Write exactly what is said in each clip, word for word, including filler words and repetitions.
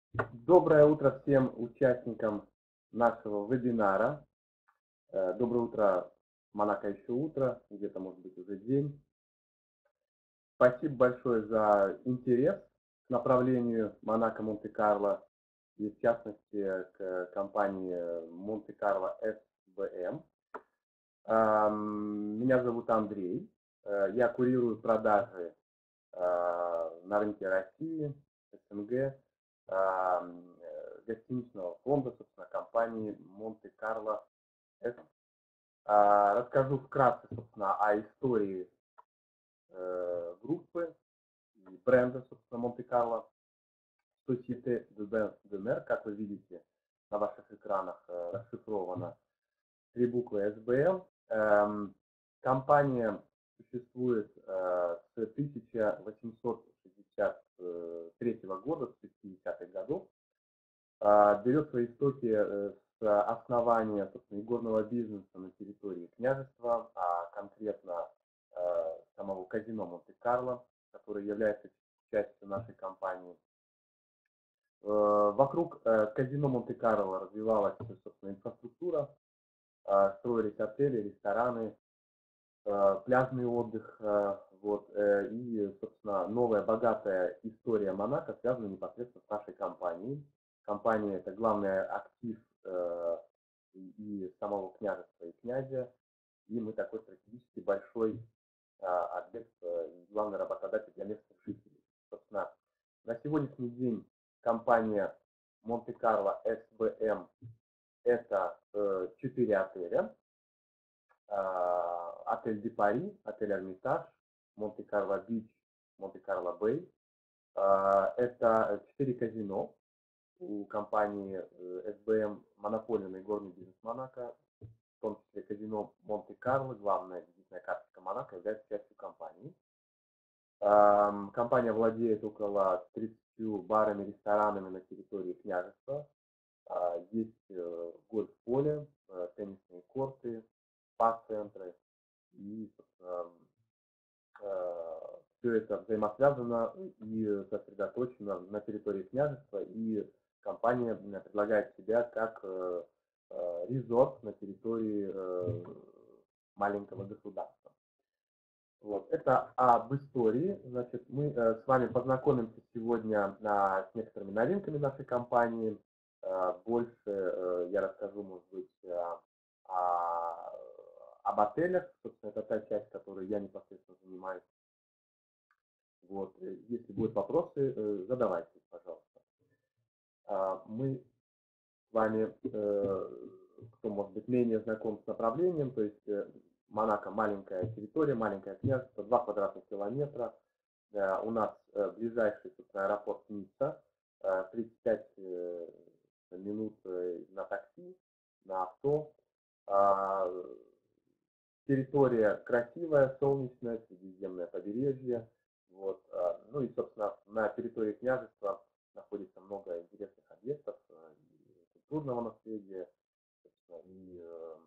Доброе утро всем участникам нашего вебинара. Доброе утро, Монако еще утро, где-то может быть уже день. Спасибо большое за интерес к направлению Монако Монте-Карло и в частности к компании Монте-Карло эс бэ эм. Меня зовут Андрей, я курирую продажи на рынке России, эс эн гэ, гостиничного фонда, собственно, компании Монте-Карло эс. Расскажу вкратце, собственно, о истории группы и бренда, собственно, Монте-Карло. Société de Mer, как вы видите на ваших экранах, расшифровано три буквы эс бэ эм. Компания существует с тысяча восемьсот шестьдесят третьего года, с шестидесятых годов. Берет свои истоки с основания, собственно, игорного бизнеса на территории княжества, а конкретно самого казино Монте-Карло, который является частью нашей компании. Вокруг казино Монте-Карло развивалась, собственно, инфраструктура, строились отели, рестораны, пляжный отдых, вот, и, собственно, новая богатая история Монако связана непосредственно с нашей компанией. Компания – это главный актив и самого княжества, и князя, и мы такой стратегически большой объект, главный работодатель для местных жителей. Собственно, на сегодняшний день компания Монте-Карло эс бэ эм – это четыре отеля. Отель Де Пари, отель Эрмитаж, Монте-Карло Бич, Монте-Карло Бэй. Это четыре казино. У компании эс бэ эм монопольный горный бизнес Монако, в том числе казино Монте-Карло, главная визитная карточка Монако, является частью компании. Компания владеет около тридцатью барами, ресторанами на территории княжества. Есть гольф-поле, теннисные корты, спа-центры. И, собственно, все это взаимосвязано и сосредоточено на территории княжества, и компания предлагает себя как резорт на территории маленького государства. Вот. Это об истории. Значит, мы с вами познакомимся сегодня с некоторыми новинками нашей компании. Больше я расскажу, может быть, о, об отелях. Собственно, это та часть, которой я непосредственно занимаюсь. Вот. Если будут вопросы, задавайте, пожалуйста. Мы с вами, кто может быть менее знаком с направлением, то есть Монако маленькая территория, маленькое княжество, два квадратных километра. У нас ближайший, собственно, аэропорт Ницца, тридцать пять минут на такси, на авто. Территория красивая, солнечная, Средиземное побережье. Вот. Ну и, собственно, на территории княжества находится много интересных объектов и культурного наследия, и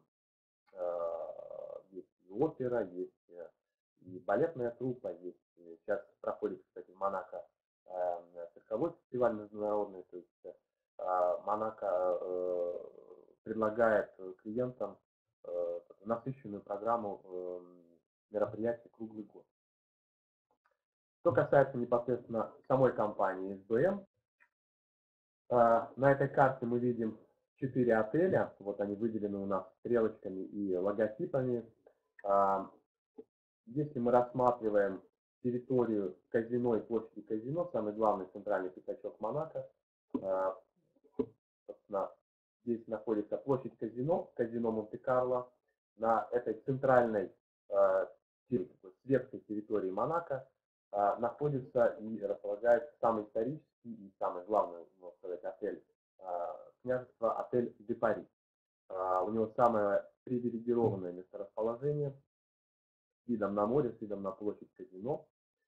есть и опера, есть и балетная труппа, есть. Сейчас проходит, кстати, в Монако цирковой фестиваль международный, то есть Монако предлагает клиентам насыщенную программу мероприятий круглый год. Что касается непосредственно самой компании эс бэ эм, на этой карте мы видим четыре отеля, вот они выделены у нас стрелочками и логотипами. Если мы рассматриваем территорию казино и площади казино, самый главный центральный пятачок Монако, собственно, здесь находится площадь казино, казино Монте-Карло. На этой центральной светской территории Монако находится и располагается самый исторический и самый главный, можно сказать, отель княжества, отель Де Пари. У него самое привилегированное месторасположение с видом на море, с видом на площадь казино.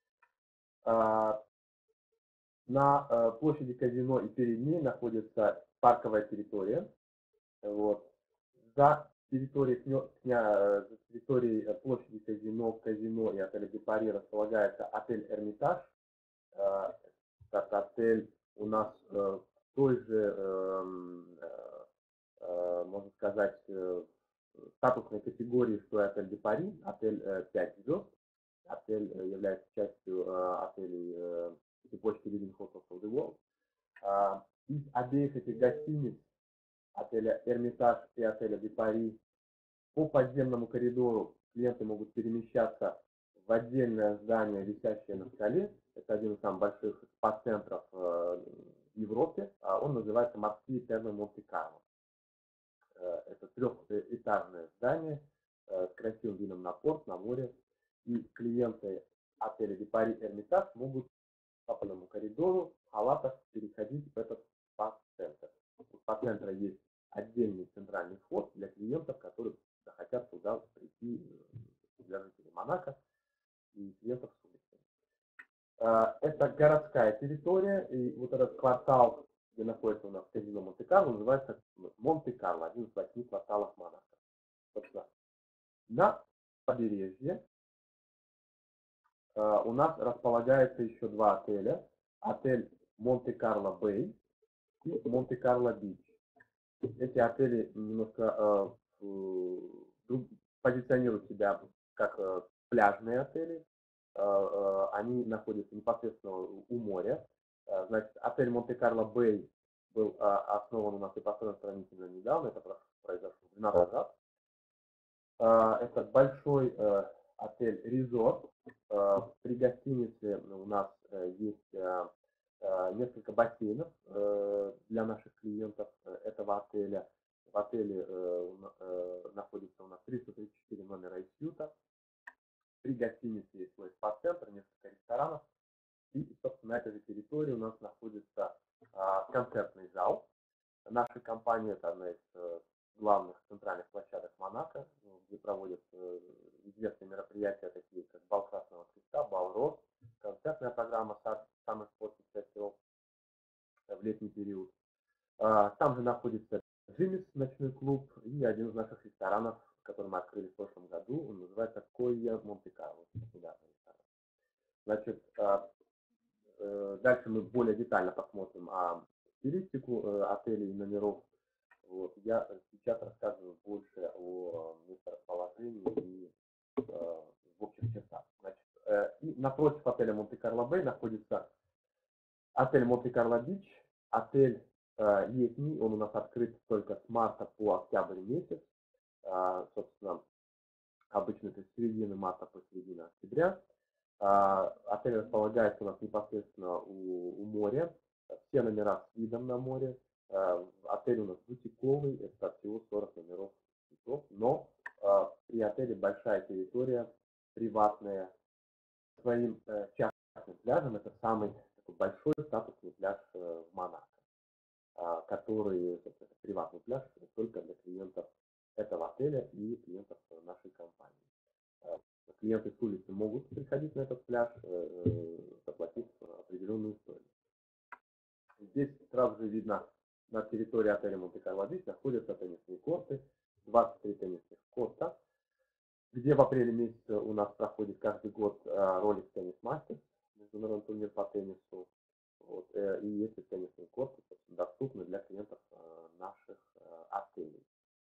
На площади казино и перед ней находится парковая территория. Вот. За территорией, за территорией площади казино, казино и отеля Де Пари располагается отель Эрмитаж. Этот отель у нас категории, что и отель де Пари, отель пять звезд. Отель является частью отелей цепочки Leading Hotels of the World. Из обеих этих гостиниц, отеля Эрмитаж и отеля де Пари, по подземному коридору клиенты могут перемещаться в отдельное здание, висящее на скале. Это один из самых больших спа-центров в Европе. Он называется «Морские термы Монте-Карло». Это трехэтажное здание с красивым видом на порт, на море. И клиенты отеля де Пари Эрмитаж могут по подземному коридору в халатах переходить в этот спа-центр. У спа-центра есть отдельный центральный вход для клиентов, которые захотят туда прийти, для жителей Монако и клиентов с улицы. Это городская территория, и вот этот квартал, где находится у нас казино Монте-Карло, называется Монте-Карло, один из восьми кварталов Монако. Собственно, на побережье у нас располагается еще два отеля. Отель Монте-Карло Бэй и Монте-Карло Бич. Эти отели немножко э, позиционируют себя как э, пляжные отели. Э, э, они находятся непосредственно у моря. Э, значит, отель Монте-Карло Бэй был э, основан у нас и построен сравнительно недавно. Это произошло двенадцать лет назад. Э, это большой э, отель-резорт. Э, при гостинице у нас э, есть э, несколько бассейнов для наших клиентов этого отеля. В отеле находится у нас триста тридцать четыре номера и сьюта. При гостинице есть свой спа-центр, несколько ресторанов. И, собственно, на этой же территории у нас находится концертный зал. Наша компания – это одна из главных центральных площадок Монако, где проводят известные мероприятия, такие как Бал Красного Креста, Бал Роз, концертная программа Summer Sports Festival в летний период. Там же находится Джиммис, ночной клуб, и один из наших ресторанов, который мы открыли в прошлом году, он называется Койя Монте-Карло. Значит, дальше мы более детально посмотрим о стилистику отелей и номеров. Вот. Я сейчас рассказываю больше о месторасположении и в общих чертах. Значит, и напротив отеля Монте-Карло Бэй находится отель Монте-Карло Бич. Отель э, летний, он у нас открыт только с марта по октябрь месяц. Э, собственно, обычно это с середины марта по середину октября. Э, отель располагается у нас непосредственно у, у моря. Все номера с видом на море. Э, отель у нас бутиковый, это всего сорок номеров. Но э, при отеле большая территория, приватная, своим э, частным пляжем. Это самый большой статусный пляж в Монако, который, это приватный пляж, только для клиентов этого отеля и клиентов нашей компании. Клиенты с улицы могут приходить на этот пляж, заплатив определенную стоимость. Здесь сразу же видно, на территории отеля Монте-Карло Бич находятся теннисные корты, двадцать три теннисных корта, где в апреле месяце у нас проходит каждый год Rolex Tennis Masters, международный турнир по теннису. Вот, и эти теннисные корты доступны для клиентов наших отелей.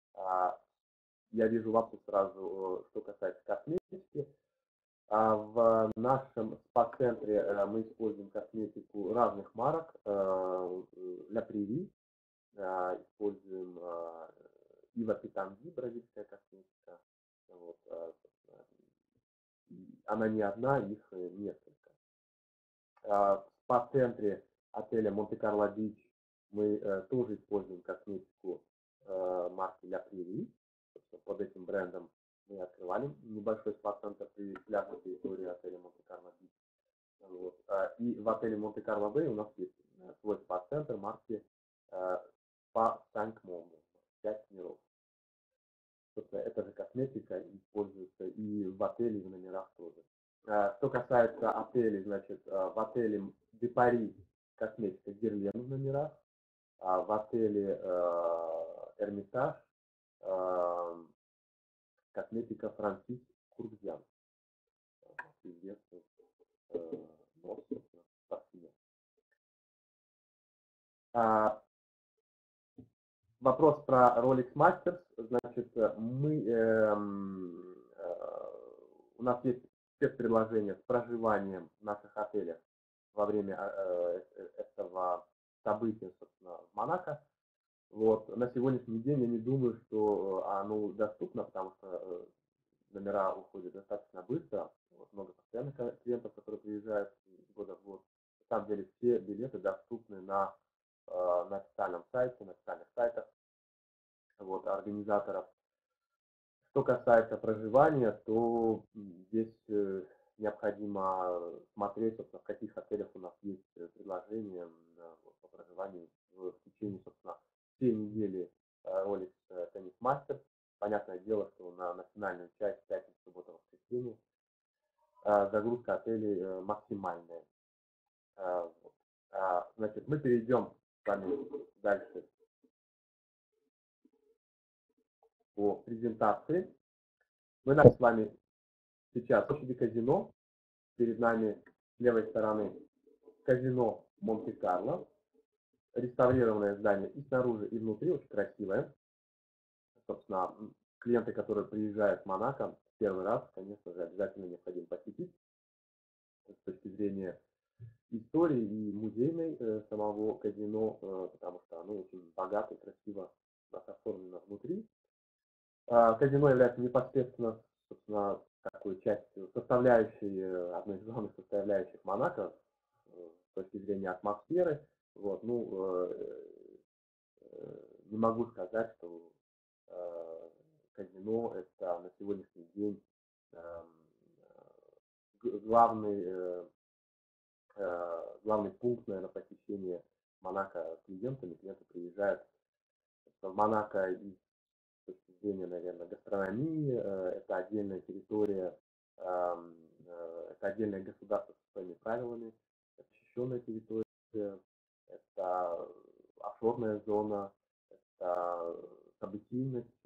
Я вижу вопрос сразу, что касается косметики. В нашем спа-центре мы используем косметику разных марок. Для Приви используем Ива Питанги, бразильская косметика. Вот, она не одна, их несколько. В спа-центре отеля Монте-Карло Бич мы тоже используем косметику марки Ля Приви. Под этим брендом мы открывали небольшой спа-центр при пляжной территории отеля Монте-Карло Бич. Вот. И в отеле Монте-Карло Бэй у нас есть свой спа-центр марки Spa Cinq Monde, пять миров. Эта же косметика используется и в отеле, и в номерах тоже. Что касается отелей, значит, в отеле де Пари косметика Герлен в номерах, а в отеле Эрмитаж косметика Франсис Курбзян. Известный нос, парфюмер. вопрос про Rolex Masters. Значит, мы, э, э, у нас есть спецпредложение с проживанием в наших отелях во время э, этого события, собственно, в Монако. Вот. На сегодняшний день я не думаю, что оно доступно, потому что номера уходят достаточно быстро. Вот, много постоянных клиентов, которые приезжают из года в год. На самом деле все билеты доступны на, на официальном сайте, на официальных сайтах вот, организаторов. Что касается проживания, то здесь необходимо смотреть, собственно, в каких отелях у нас есть предложения вот, по проживанию в течение, собственно, всей недели Rolex Tennis Masters. Понятное дело, что на национальную часть пятница, суббота, воскресенье загрузка отелей максимальная. Значит, мы перейдем с вами дальше по презентации. Мы с вами сейчас в площади казино. Перед нами с левой стороны казино Монте-Карло. Реставрированное здание и снаружи, и внутри, очень красивое. Собственно, клиенты, которые приезжают в Монако в первый раз, конечно же, обязательно необходимо посетить с точки зрения истории и музейной э, самого казино, э, потому что оно очень богато и красиво оформлено внутри. Э, казино является непосредственно, собственно, такой частью, составляющей, э, одной из главных составляющих Монако э, с точки зрения атмосферы. Вот, ну, э, э, не могу сказать, что э, казино это на сегодняшний день э, главный э, главный пункт, наверное, посещения Монако клиентами. Клиенты приезжают в Монако и с точки зрения, наверное, гастрономии. Это отдельная территория, это отдельное государство со своими правилами, это защищенная территория, это офшорная зона, это событийность,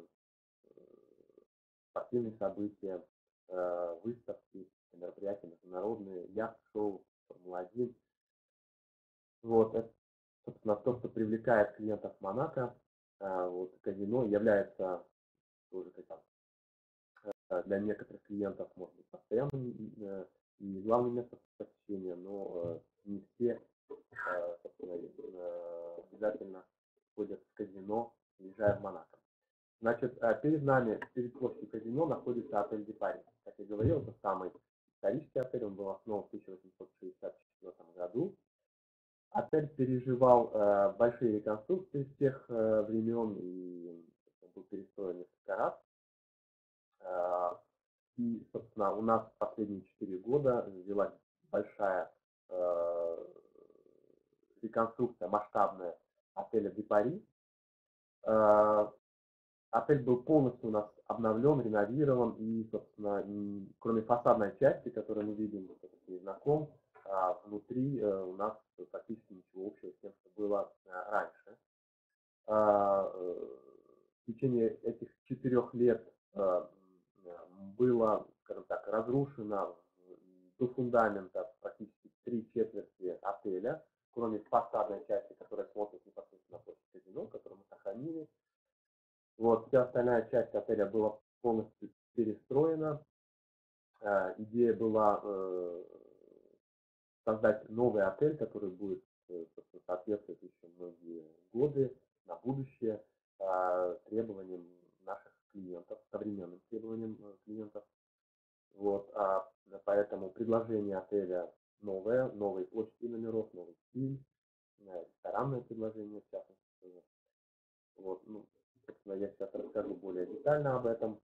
спортивные события, выставки, мероприятия международные, яхт-шоу, Формула один. Вот, это, собственно, то, что привлекает клиентов Монако. Вот, казино является тоже как для некоторых клиентов, может быть, постоянным и главным местом посещения, но не все, собственно, обязательно ходят в казино, приезжая в Монако. Значит, перед нами, перед площадью казино, находится отель Ди Пари. Как я говорил, это самый исторический отель, он был основан в тысяча восемьсот шестьдесят четвёртом году. Отель переживал э, большие реконструкции с тех э, времен и был перестроен несколько раз. Э, и, собственно, у нас последние четыре года велась большая э, реконструкция масштабная отеля Ди Пари. Э, отель был полностью у нас обновлен, реновирован и, собственно, кроме фасадной части, которую мы видим, это знаком, а внутри у нас практически ничего общего с тем, что было раньше. В течение этих четырех лет было, скажем так, разрушено до фундамента практически три четверти отеля, кроме фасадной части, которая смотрит непосредственно на площадь казино, которую мы сохранили. Вот, вся остальная часть отеля была полностью перестроена. Идея была создать новый отель, который будет соответствовать еще многие годы на будущее требованиям наших клиентов, современным требованиям клиентов. Вот, а поэтому предложение отеля новое, новые площади номеров, новый стиль, ресторанное предложение, в частности. Вот, ну, собственно, я сейчас расскажу более детально об этом.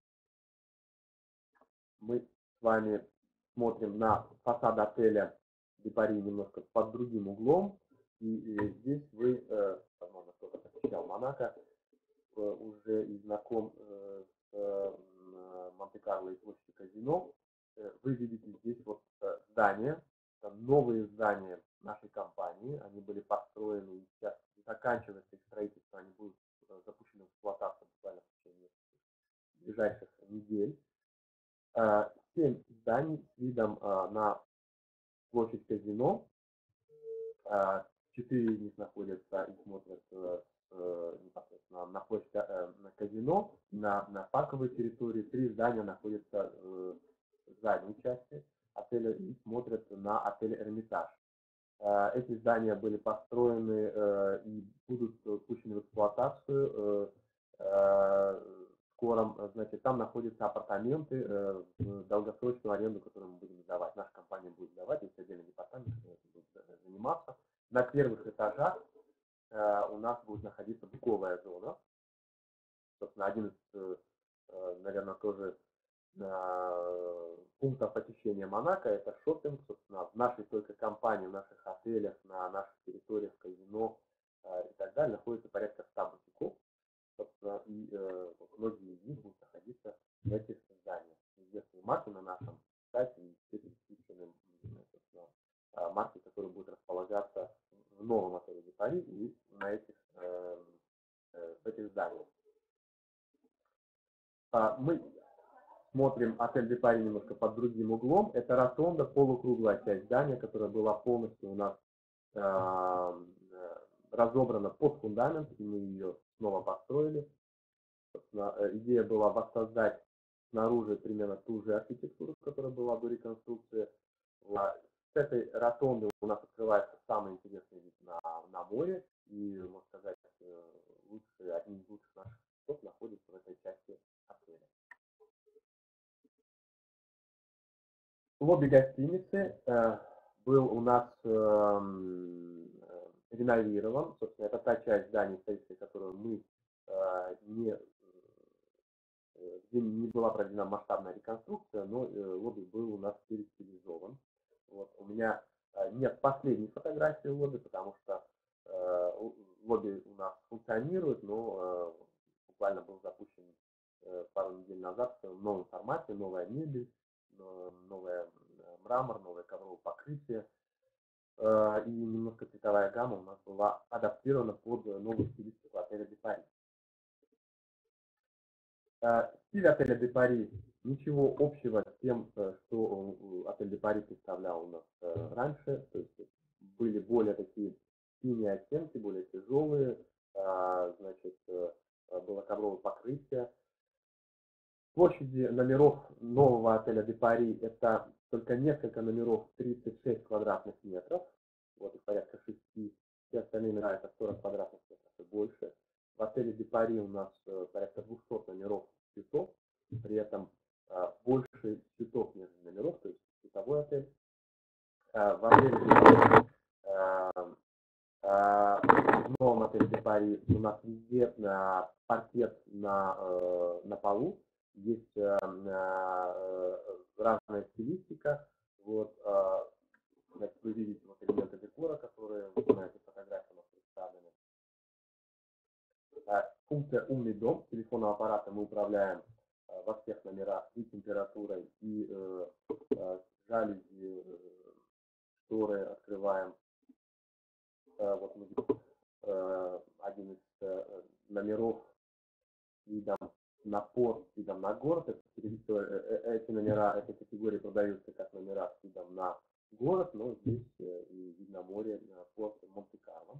Мы с вами смотрим на фасад отеля Ди Пари немножко под другим углом. И, и здесь вы, э, возможно, кто-то посещал Монако, э, уже и знаком э, с э, Монте-Карло и площадью казино. Э, вы видите здесь вот э, здания, новые здания нашей компании. Они были построены и сейчас заканчивается их строительство, они будут э, запущены в эксплуатацию буквально в течение ближайших недель. Семь зданий с видом на площадь казино. Четыре из них находятся и смотрят непосредственно казино, на, на парковой территории. Три здания находятся э, в задней части отеля и смотрят на отель «Эрмитаж». Э, эти здания были построены э, и будут пущены в эксплуатацию э, э, скором. Значит, там находятся апартаменты э, в долгосрочную аренду, которую мы будем сдавать. Наша компания будет сдавать, есть отдельный департамент, который этим будет заниматься. На первых этажах э, у нас будет находиться буковая зона. Собственно, один из, э, наверное, тоже э, пунктов посещения Монако — это шопинг. Собственно, в нашей только компании, в наших отелях, на наших территориях, казино э, и так далее находится порядка ста бутиков. Собственно, и э, многие из них будут находиться в этих зданиях. Известные марки на нашем сайте и все перечисленные марки, которые будут располагаться в новом отеле де Пари и на этих, э, э, в этих зданиях. А, мы смотрим отель де Пари немножко под другим углом. Это ротонда, полукруглая часть здания, которая была полностью у нас э, разобрана под фундамент, и мы ее снова построили. Собственно, идея была воссоздать снаружи примерно ту же архитектуру, которая была до реконструкции. С этой ротонды у нас открывается самый интересный вид на, на море, и, можно сказать, лучшие, одни из лучших наших входов находятся в этой части отеля. Лобби гостиницы э, был у нас э, э, реновирован. Собственно, это та часть здания исторической, которую мы э, не, э, где не была проведена масштабная реконструкция, но э, лобби был у нас перестилизован. Вот. У меня э, нет последней фотографии лобби, потому что э, лобби у нас функционирует, но э, буквально был запущен э, пару недель назад в новом формате, новая мебель, новое мрамор, новое ковровое покрытие, э, и немножко цветовая гамма у нас была адаптирована под новую стилистику отеля де Пари. Э, стиль отеля де Пари ничего общего с тем, что отель де Пари представлял у нас э, раньше, то есть были более такие синие оттенки, более тяжелые, э, значит, э, было ковровое покрытие. Площади номеров нового отеля де Пари — это только несколько номеров, тридцать шесть квадратных метров, вот их порядка шести, все остальные номера это сорок квадратных метров и больше. В отеле де Пари у нас порядка двухсот номеров цветов, при этом больше цветов, нежели номеров, то есть цветовой отель. В отеле де Пари, в новом отеле де Пари у нас везде паркет на, на полу. Есть э, э, разная стилистика. Вот, э, значит, вы видите вот элементы декора, которые на этой фотографии у нас представлены. Э, функция «Умный дом». С телефонного аппарата мы управляем э, во всех номерах и температурой, и э, э, жалюзи, э, шторы открываем. Э, вот мы видим э, один из э, номеров видом на порт, видом на город. Эти номера, эти категории продаются как номера с видом на город, но здесь и вид на море, на порт Монте-Карло.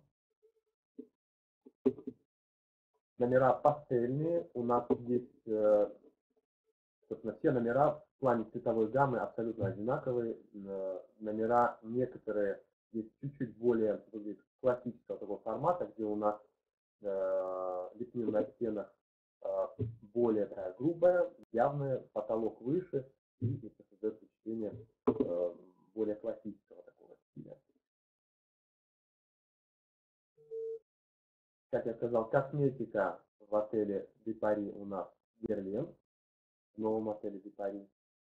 Номера пастельные. У нас здесь, собственно, все номера в плане цветовой гаммы абсолютно одинаковые. Номера некоторые здесь чуть-чуть более классического такого формата, где у нас лепнина на стенах более такая грубая, явная, потолок выше, и это создает впечатление э, более классического такого стиля. Как я сказал, косметика в отеле де Пари у нас Герлен, в новом отеле де Пари.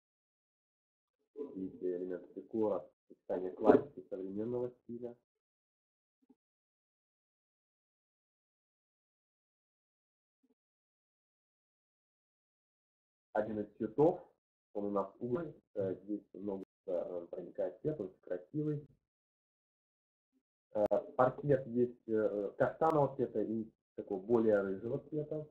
Видите, элементы декора, сочетание классики и современного стиля. Один из цветов, он у нас угольный, здесь много проникает свет, очень красивый. Паркет есть каштанового цвета и такого более рыжего цвета.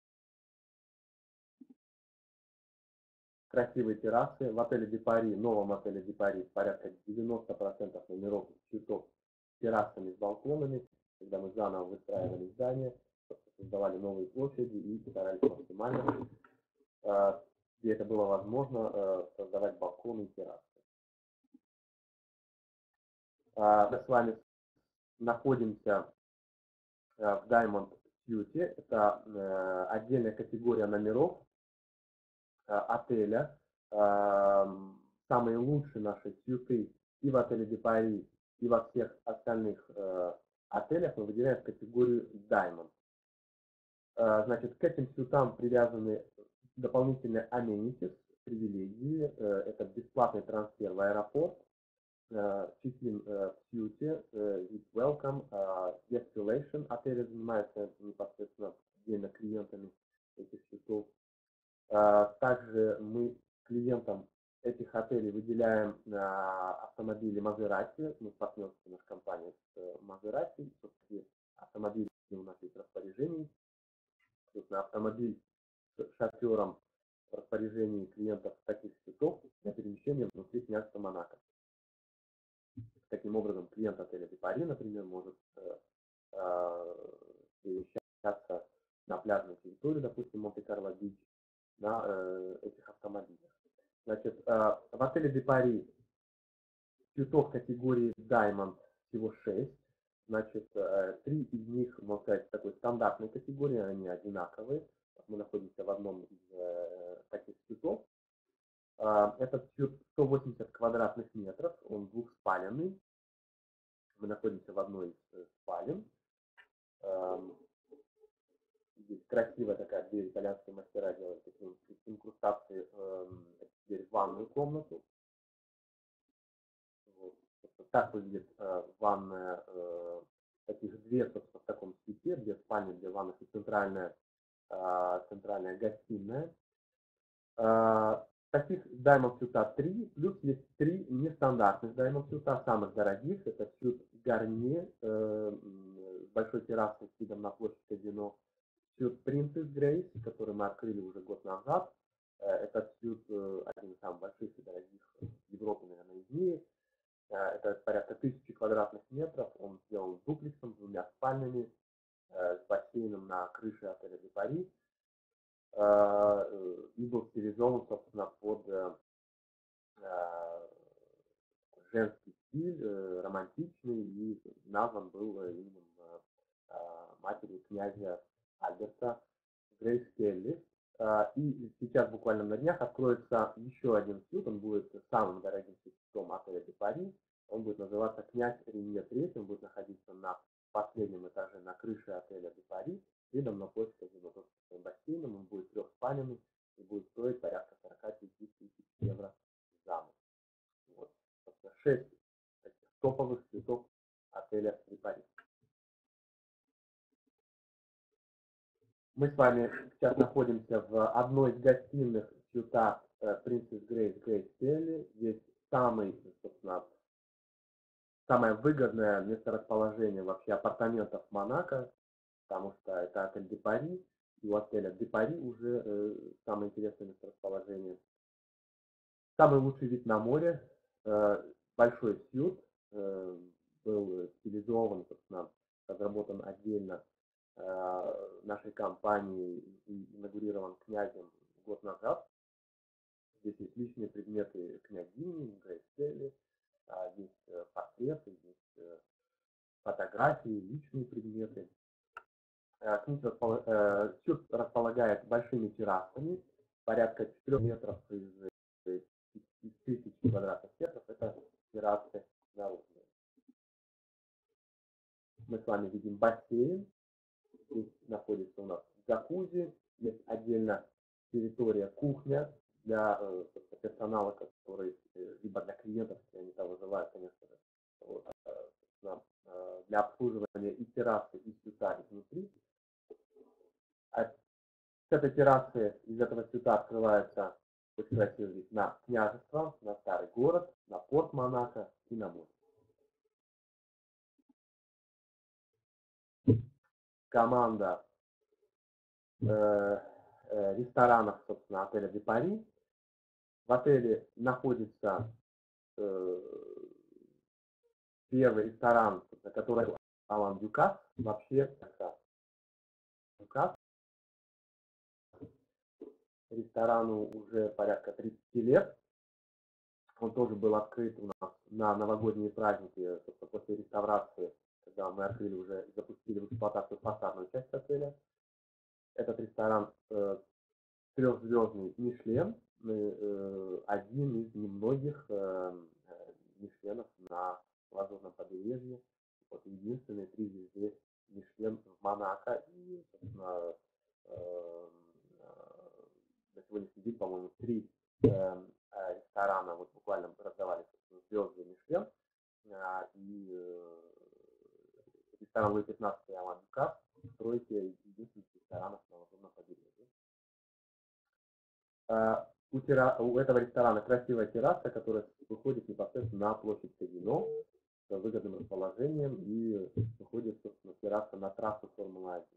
Красивые террасы. В отеле де Пари, новом отеле де Пари, порядка девяноста процентов номеров цветов с террасами, с балконами. Когда мы заново выстраивали здание, создавали новые площади и старались максимально, где это было возможно, создавать балконы и террасы. Мы с вами находимся в Diamond Suite. Это отдельная категория номеров отеля. Самые лучшие наши сьюты и в отеле де Пари, и во всех остальных отелях мы выделяем категорию Diamond. Значит, к этим сьютам привязаны дополнительные amenities, привилегии. Это бесплатный трансфер в аэропорт, check-in в сьюте, with welcome, guest relation. Отели занимаются непосредственно отдельно клиентами этих сьютов. Также мы клиентам этих отелей выделяем автомобили Maserati. Мы в партнерстве нашей компании с Maserati. Собственно, автомобили у нас есть в распоряжении. Автомобиль с шофером в распоряжении клиентов таких сьютов для перемещения внутри княжества Монако. Таким образом, клиент отеля де Пари, например, может перемещаться на пляжную территорию, допустим, Монте-Карло-Бич, на э, этих автомобилях. Значит, э, в отеле де Пари сьютов категории Diamond всего шесть. Значит, э, три из них, можно сказать, такой стандартной категории, они одинаковые. Мы находимся в одном из э, таких сьютов. Э, этот сьют сто восемьдесят квадратных метров, он двухспаленный. Мы находимся в одной из э, спален. Э, Здесь красивая такая дверь, итальянские мастера делают такие инкрустации, э, дверь в ванную комнату. Вот. Так выглядит э, ванная, э, таких две, собственно, в таком цвете, где спальня, где ванна и центральная, э, центральная гостиная. Э, таких Diamond сьюта три, плюс есть три нестандартных Diamond сьюта, самых дорогих. Это сьют Гарнье э, с большой террасой с видом на площадь казино. Сьют Princess Grace, который мы открыли уже год назад. Этот сьют один из самых больших и дорогих в Европе, наверное, из мира. Это порядка тысячи квадратных метров. Он сделан с дуплексом, с двумя спальнями, с бассейном на крыше отеля де Пари. И был стилизован, собственно, под женский стиль, романтичный, и назван был именем матери князя Альберта Грейс Келли. И сейчас буквально на днях откроется еще один сьют, он будет самым дорогим сьютом отеля де Пари. Он будет называться «Князь Ренье три», он будет находиться на последнем этаже на крыше отеля де Пари, видом на площадь казино, с своим бассейном, он будет трехспальный и будет стоить порядка сорок пять тысяч евро за ночь. Вот. шесть таких топовых сьютов отеля де Пари. Мы с вами сейчас находимся в одной из гостиных сьюта Princess Grace Grace Kelly. Здесь самый, собственно, самое выгодное месторасположение вообще апартаментов Монако, потому что это отель де Пари, и у отеля де Пари уже э, самое интересное месторасположение. Самый лучший вид на море, э, большой сьют, э, был стилизован, собственно, разработан отдельно нашей компании и инаугурирован князем год назад. Здесь есть личные предметы княгини, Грейс Келли, есть портреты, есть фотографии, личные предметы. Сьют располагает большими террасами, порядка четырёх метров из, из тысячи квадратных метров, это террасы наружные. Мы с вами видим бассейн. Здесь находится у нас джакузи, есть отдельно территория кухня для э, персонала, который, э, либо для клиентов, если они того желают, конечно же, вот, э, э, для обслуживания и террасы, и сьюта изнутри. А с этой террасы, из этого сьюта открывается очень красивый вид на княжество, на старый город, на порт Монако и на море. Команда э, э, ресторанов, собственно, отеля де Пари. В отеле находится э, первый ресторан, который Алан Дюкас. Вообще, это Дукас. Ресторану уже порядка тридцати лет. Он тоже был открыт у нас на новогодние праздники, после реставрации, когда мы открыли уже и запустили в эксплуатацию фасадную часть отеля. Этот ресторан э, трехзвездный Мишлен, э, один из немногих э, Мишленов на Лазурном побережье. Вот единственные три звезды Мишлен в Монако. И, собственно, э, на сегодняшний день, по-моему, три э, ресторана вот буквально раздавали звезды Мишлен. Э, и э, ресторан Луи пятнадцатый Алан Дюкас в тройке единственных ресторанов на Лазурном побережье. У, тера... у этого ресторана красивая терраса, которая выходит непосредственно на площадь Казино с выгодным расположением и выходит, собственно, терраса на трассу Формула один.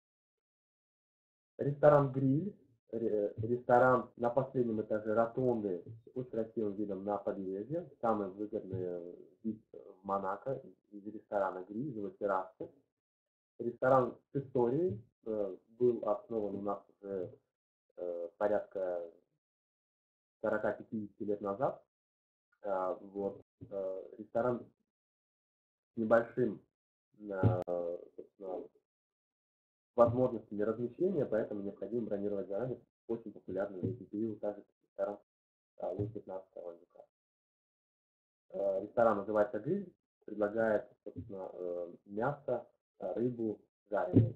Ресторан «Гриль», ресторан на последнем этаже ротонды с очень красивым видом на побережье. Самый выгодный вид в Монако из ресторана «Гриль», из его террасы. Ресторан с историей был основан у нас уже порядка сорока-пятидесяти лет назад. Вот, ресторан с небольшим, собственно, возможностями размещения, поэтому необходимо бронировать заранее. Очень популярный в эти периоды также ресторан Луи пятнадцатый Алан Дюкас. Ресторан называется «Гриль», предлагает, собственно, мясо, рыбу, жареную.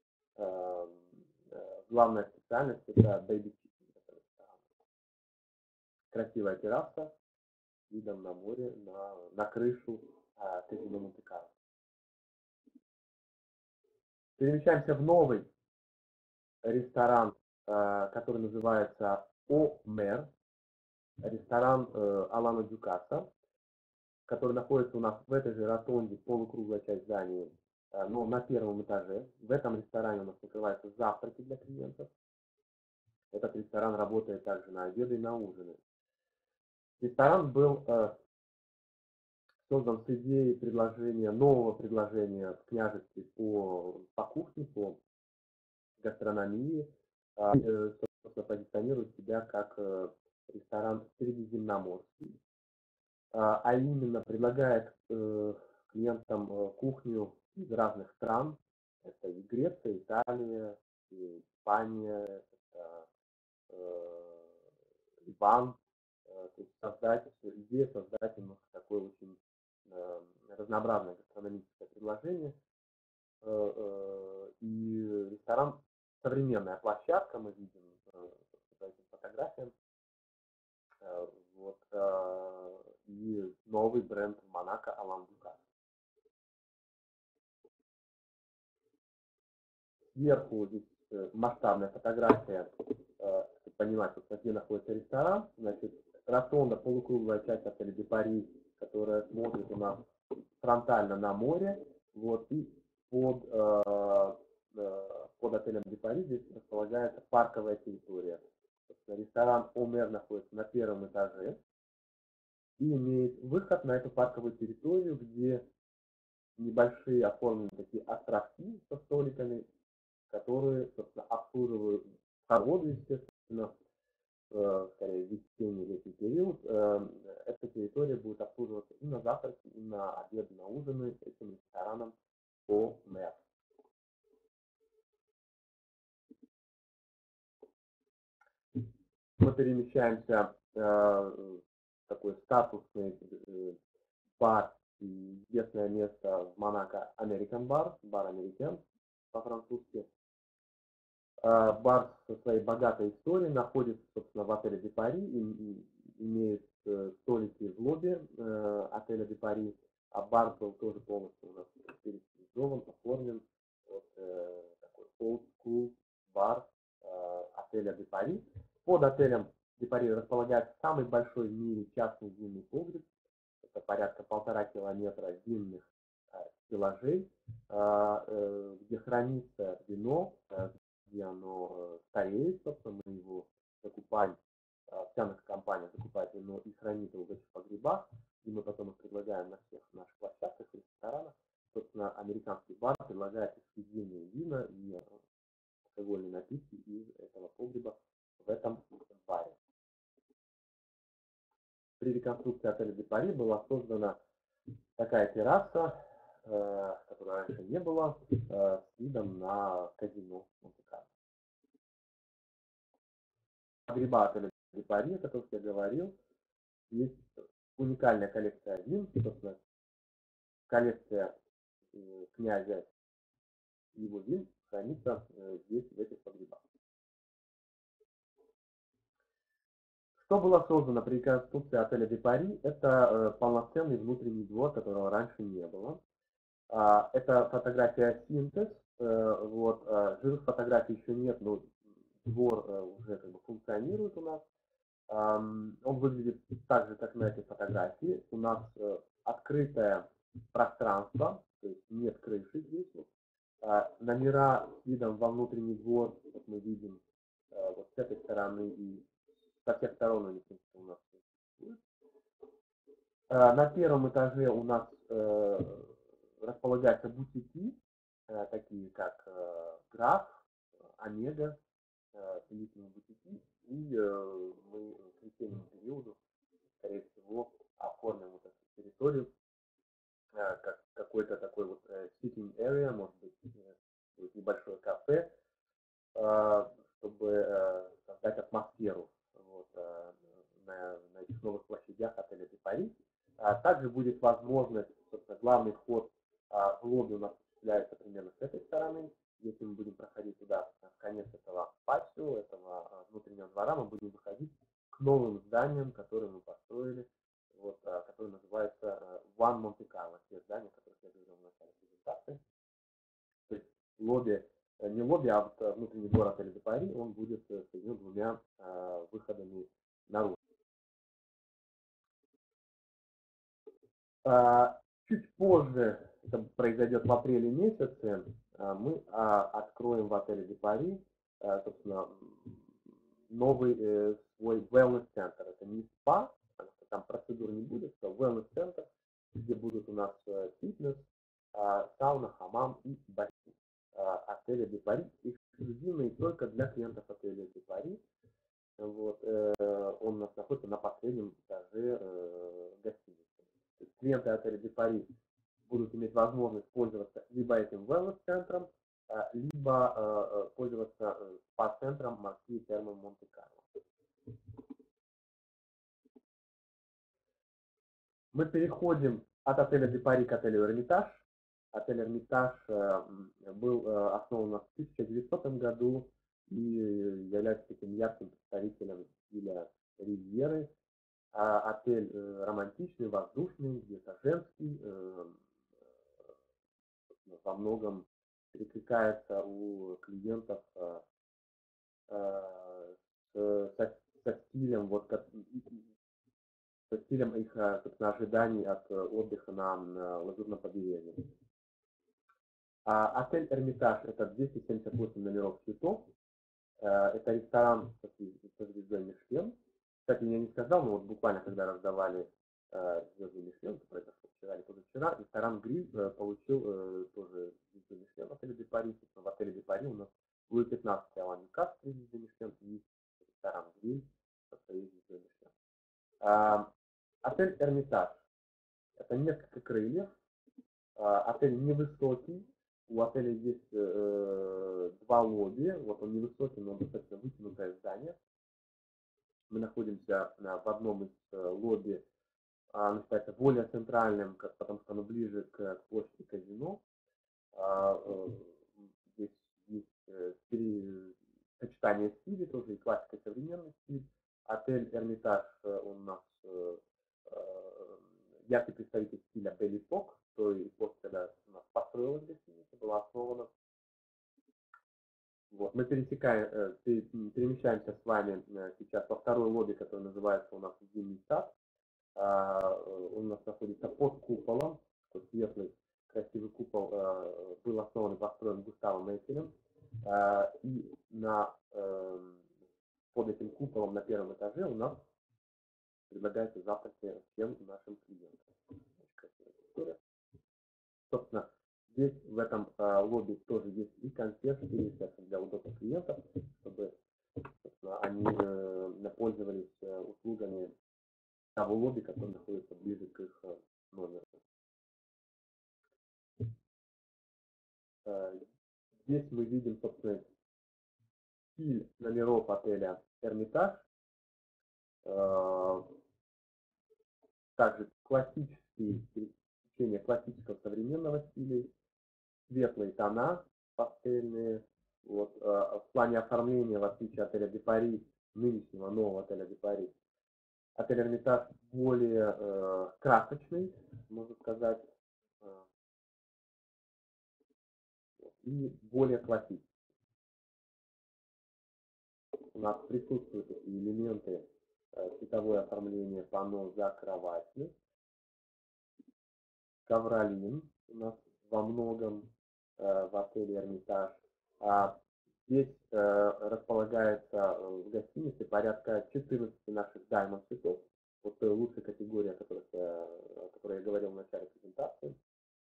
Главная специальность это бэйби чикен этого ресторана. Красивая терраса с видом на море, на, на крышу Казино Монте-Карло. Перемещаемся в новый ресторан, который называется О-Мер, ресторан Алана Дюкаса, который находится у нас в этой же ротонде, полукруглая часть здания, но на первом этаже. В этом ресторане у нас накрываются завтраки для клиентов. Этот ресторан работает также на обеды и на ужины. Ресторан был создан с идеей предложения, нового предложения в княжестве по, по кухне, по гастрономии. Собственно, позиционирует себя как ресторан средиземноморский, а именно предлагает клиентам кухню из разных стран. Это и Греция, Италия, и Испания, это Ливан. То есть создать, идея создать немножко такое очень разнообразное гастрономическое предложение. И ресторан современная площадка, мы видим по этим фотографиям. Вот, и новый бренд Монако Алан Дюкас. Сверху здесь масштабная фотография, чтобы понимать, где находится ресторан. Значит, ротонда, полукруглая часть отеля де Пари, которая смотрит у нас фронтально на море. Вот, и под, э, под отелем де Пари здесь располагается парковая территория. Ресторан О-Мер находится на первом этаже и имеет выход на эту парковую территорию, где небольшие оформлены такие островки со столиками, которые, собственно, обслуживают погоду, естественно, э, скорее весенний летний период. Э, эта территория будет обслуживаться и на завтраки, и на обед, и на ужины этим рестораном О-Мер. Мы перемещаемся э, в такой статусный э, бар и известное место в Монако American Bar, бар Американ по-французски. Э, бар со своей богатой историей находится, собственно, в отеле де Пари, и, и имеет э, столики в лобби э, отеля де Пари, а бар был тоже полностью у нас перестилизован, оформлен. Вот э, такой old school бар э, отеля де Пари. Под отелем де Пари располагается самый большой в мире частный винный погреб. Это порядка полтора километра длинных э, стеллажей, э, э, где хранится вино, э, где оно э, стареет, собственно, мы его закупаем, э, вся наша компания закупает вино и хранит его в этих погребах, и мы потом их предлагаем на всех наших площадках, ресторанах. Собственно, американский бар предлагает эксклюзивные вина и алкогольные напитки из этого погреба в этом баре. При реконструкции отеля де Пари была создана такая терраса, э, которой раньше не было, э, с видом на казино Монте-Карло. Погреба отеля де Пари, о которых я говорил, есть уникальная коллекция вин, собственно, коллекция э, князя и его вин хранится э, здесь, в этих погребах. Что было создано при реконструкции отеля де Пари? Это э, полноценный внутренний двор, которого раньше не было. А, это фотография синтез. Э, вот, э, живых фотографий еще нет, но двор э, уже как бы функционирует у нас. Он выглядит так же, как на этой фотографии. У нас э, открытое пространство, то есть нет крыши здесь. Вот. А, номера с видом во внутренний двор, вот мы видим э, вот с этой стороны и со всех сторон они у нас существуют. А, на первом этаже у нас э, располагаются бутики, э, такие как э, Граф, Омега, длительные бутики, и э, мы к весеннему периоду, скорее всего, оформим вот эту территорию э, как какой-то такой вот э, sitting area, может быть, э, будет небольшое кафе, э, чтобы э, создать атмосферу вот, э, на, на этих новых площадях отеля де Пари. А также будет возможность, собственно, главный вход а, в лобби у нас осуществляется примерно с этой стороны. Если мы будем проходить туда, в конец этого патио, этого а, внутреннего двора, мы будем выходить к новым зданиям, которые мы построили, вот, а, которые называются а, One Monte Carlo, те здания, о которых я говорил в начале презентации. То есть лобби, не лобби, а вот внутренний двор отеля де Пари, он будет соединен двумя а, выходами наружу. Чуть позже, это произойдет в апреле месяце, мы откроем в отеле де Пари, собственно, новый свой wellness-центр. Это не спа, потому что там процедур не будет, это wellness-центр, где будут у нас фитнес, сауна, хамам и бассейн. Отеля де Пари эксклюзивный только для клиентов отеля де Пари. Вот, он у нас находится на последнем этаже гостиницы. Клиенты отеля де Пари будут иметь возможность пользоваться либо этим wellness-центром, либо пользоваться спа-центром морские термы Монте-Карло. Мы переходим от отеля де Пари к отелю Эрмитаж. Отель Эрмитаж был основан в тысяча девятисотом году и является таким ярким представителем стиля Ривьеры. Отель романтичный, воздушный, где-то женский, во многом перекликается у клиентов со, со стилем, вот, со стилем их, собственно, ожиданий от отдыха на, на Лазурном побережье. А отель Эрмитаж — это двести семьдесят восемь номеров цветов. Это ресторан со звездой Мишлен. Кстати, я не сказал, но вот буквально когда раздавали звезды Мишлен, это произошло вчера или позавчера, ресторан Гриль получил тоже звезду Мишлен в отеле де Пари. В отеле де Пари у нас Луи пятнадцатый Алан Никас три звезды Мишлен и ресторан Гриль со своей звездой Мишлен. Отель Эрмитаж — это несколько крыльев. Отель невысокий. У отеля есть э, два лобби. Вот он невысокий, но достаточно вытянутое здание. Мы находимся в одном из лобби, оно считается более центральным, потому что оно ближе к площади казино. Здесь есть сочетание стилей, тоже и классика, и современный стиль. Отель Эрмитаж у нас яркий представитель стиля Белли Пок, той эпохи, когда у нас построилась гостиница, была основана. Вот. Мы пересекаем, перемещаемся с вами сейчас во второй лобби, который называется у нас Зимний сад. Он у нас находится под куполом, такой светлый, красивый купол был основан и построен Густавом Эйфелем. И на, под этим куполом на первом этаже у нас предлагается завтраки всем нашим клиентам. Собственно, Здесь в этом а, лобби тоже есть и консьерж, и ресепшн для удобства клиентов, чтобы они э, пользовались э, услугами того лобби, который находится ближе к их э, номеру. Э, здесь мы видим, собственно, стиль номеров отеля Эрмитаж. Э, также классические течение классического современного стиля, светлые тона, пастельные. Вот, э, в плане оформления, в отличие от отеля Де Пари, нынешнего нового отеля Де Пари, отель Эрмитаж более э, красочный, можно сказать, э, и более классический. У нас присутствуют такие элементы, э, цветовое оформление панно за кроватью, ковролин у нас во многом э, в отеле Эрмитаж. А здесь э, располагается в гостинице порядка четырнадцати наших Diamond цветов. Вот лучшая категория, о которой, о которой я говорил в начале презентации.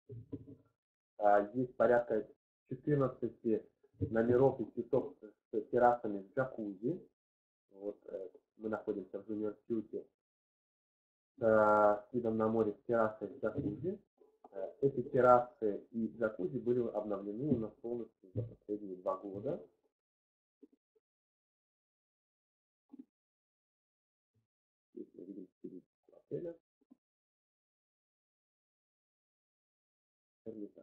А здесь порядка четырнадцати номеров и цветов с террасами с джакузи. Вот э, мы находимся в Junior Suite э, с видом на море с террасой с джакузи. Эти террасы и джакузи были обновлены у нас полностью за последние два года. Здесь мы видим стилистику отеля. Эрмитаж.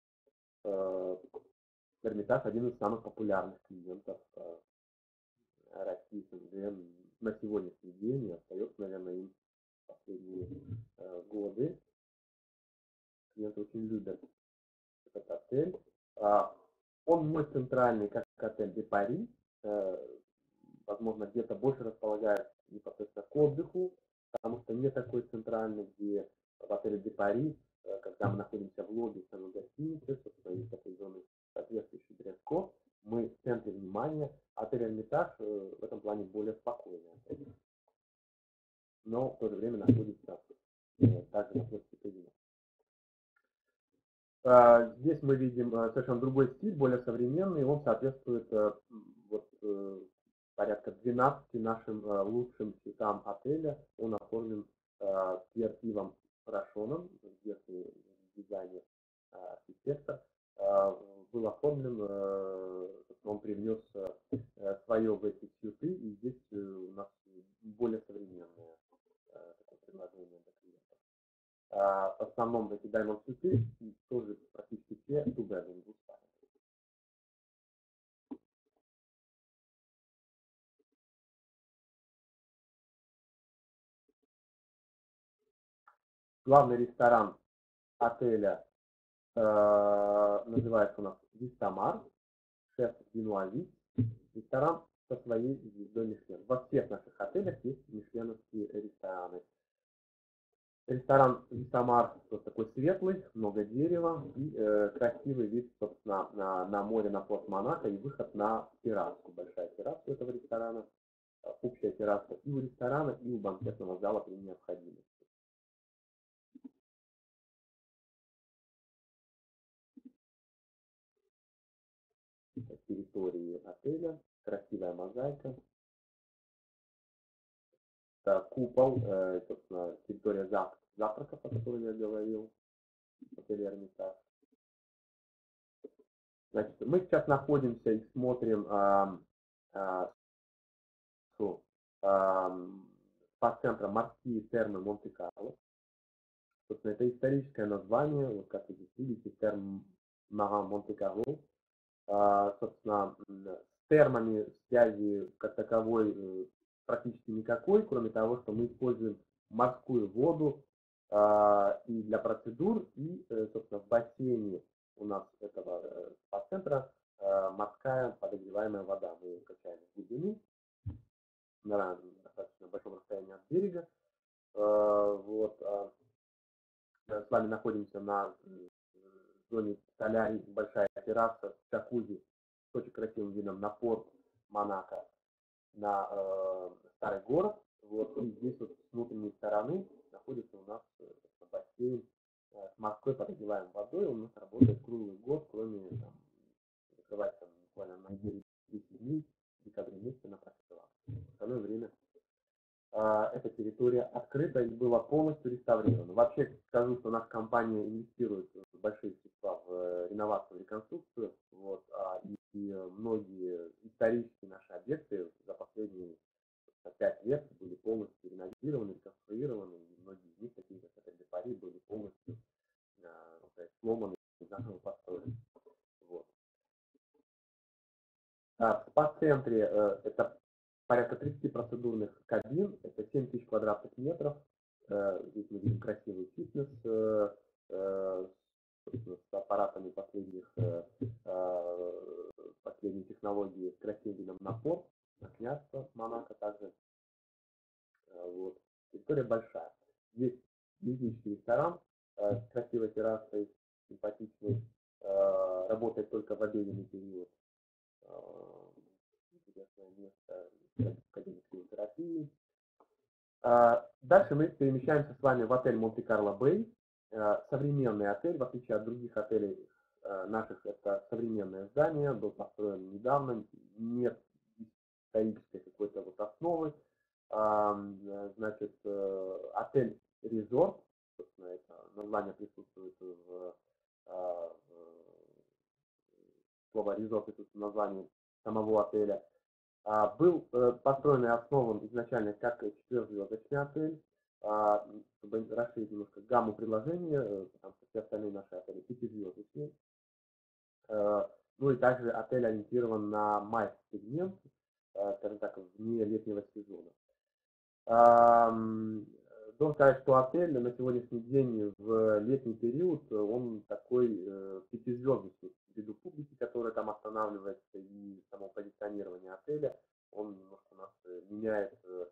Эрмитаж один из самых популярных клиентов России на сегодняшний день и остается, наверное, им последние годы. Клиенты очень любят этот отель. Он не центральный, как отель Де Пари. Возможно, где-то больше располагает непосредственно к отдыху, потому что не такой центральный, где в отеле Де Пари, когда мы находимся в лобби самой гостиницы, собственно, есть определенный соответствующий дресс-код, мы в центре внимания. Отель Эрмитаж в этом плане более спокойный отель, но в то же время находится также на площади Казино. Здесь мы видим совершенно другой стиль, более современный, он соответствует вот, порядка двенадцати нашим лучшим цветам отеля. Он оформлен Пьер Ивом Рашоном, известный дизайнер, архитектор. Был оформлен, он привнес свое в эти цветы, и здесь у нас более современное такое предложение для клиентов. В основном эти Diamond цветы тоже практически все two-bedroom. Главный ресторан отеля э, называется у нас Вистамар, шеф Бенуави. Ресторан со своей звездой Мишлен. Во всех наших отелях есть мишленовские рестораны. Ресторан Вистамар вот такой светлый, много дерева и э, красивый вид, собственно, на, на море, на порт Монако и выход на террасу. Большая терраса у этого ресторана, общая терраса и у ресторана, и у банкетного зала при необходимости. Территории отеля, красивая мозаика. Это купол, э, собственно, территория зав завтраков, о которой я говорил, в отеле Эрмитаж. Значит, мы сейчас находимся и смотрим э, э, что, э, по центру морские термы Монте-Карло. Собственно, это историческое название, вот как вы здесь видите, терм Маран Монте-Карло. Э, собственно, с термами связи как таковой э, практически никакой, кроме того, что мы используем морскую воду э, и для процедур, и, э, собственно, в бассейне у нас этого э, спа-центра э, морская подогреваемая вода. Мы ее качаем с глубины на достаточно большом расстоянии от берега. Э, вот, э, с вами находимся на зоне солярий, большая терраса, джакузи с очень красивым видом на порт Монако, на э, старый город. Вот, и здесь вот с внутренней стороны находится у нас э, бассейн э, с морской подогреваемой водой. Он у нас работает круглый территория открыта и была полностью реставрирована. Вообще скажу, что наша компания инвестирует большие средства в реновацию, реконструкцию. Вот, а, и, и многие исторические наши объекты за последние пять лет были полностью реновированы, реконструированы. И многие из них, такие как отель де Пари, были полностью а, сломаны и заново построены. Вот. А, в спа-центре э, это порядка тридцати процедурных кабин, это семь тысяч квадратных метров. Здесь мы видим красивый фитнес с аппаратами последних, последней технологии, с красивым видом на порт, на княжество Монако также. Вот. Территория большая. Здесь диетический ресторан с красивой террасой, симпатичный, работает только в обеденный период. Интересное место кабины терапии. Дальше мы перемещаемся с вами в отель Монте-Карло Бэй. Современный отель, в отличие от других отелей наших, это современное здание, был построен недавно, нет исторической какой-то вот основы. Значит, отель Резорт, собственно, это название присутствует в, в слово Резорт присутствует в названии самого отеля. Был построен и основан изначально как четырехзвездочный отель, чтобы расширить немножко гамму предложения, потому что все остальные наши отели пятизвездочные. Ну и также отель ориентирован на майский сегмент, скажем так, вне летнего сезона. Должен сказать, что отель на сегодняшний день в летний период, он такой пятизвездочный ввиду публики, которая там останавливается, и само позиционирование отеля, он немножко у нас меняет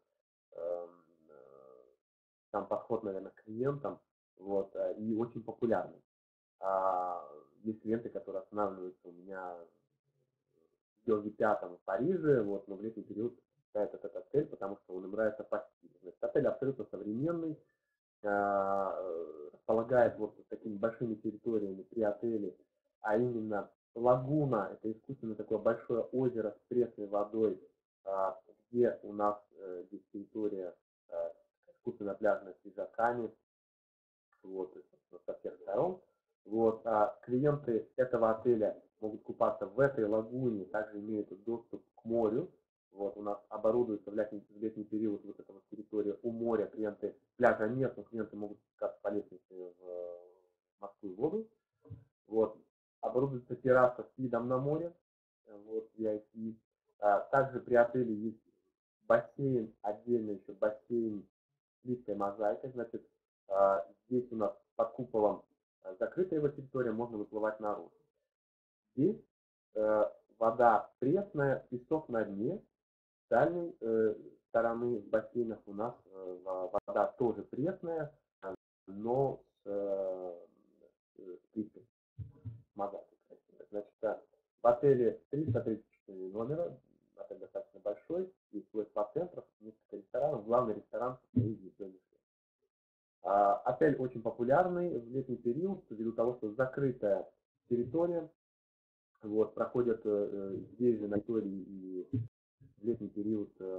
сам подход, наверное, к клиентам, вот, и очень популярный. Есть клиенты, которые останавливаются у меня в Георге Пятом в Париже, вот, но в летний период ставят этот отель, потому что он им нравится по стилю. Значит, отель абсолютно современный, располагает вот такими большими территориями при отеле, а именно лагуна, это искусственное такое большое озеро с пресной водой, где у нас здесь территория искусственно пляжная с лежаками, вот, со всех сторон. Вот, а клиенты этого отеля могут купаться в этой лагуне, также имеют доступ к морю. Вот, у нас оборудуется в летний, в летний период вот эта вот территория у моря, клиенты, пляжа нет, но клиенты могут спускаться по лестнице в морскую воду. Вот, оборудуется терраса с видом на море, вот, ви ай пи. А, также при отеле есть бассейн, отдельно еще бассейн с плиткой мозаикой, значит, а, здесь у нас под куполом закрытая его территория, можно выплывать наружу. Здесь э, вода пресная, песок на дне. С дальней э, стороны в бассейнах у нас э, вода тоже пресная, но с э, плиткой мозаикой. Значит, в отеле триста тридцать четыре номера, отель достаточно большой, есть свой спа-центр, несколько ресторанов, главный ресторан есть здесь. Отель очень популярный в летний период, ввиду того, что закрытая территория, вот, проходят э, здесь же на территории и в летний период э,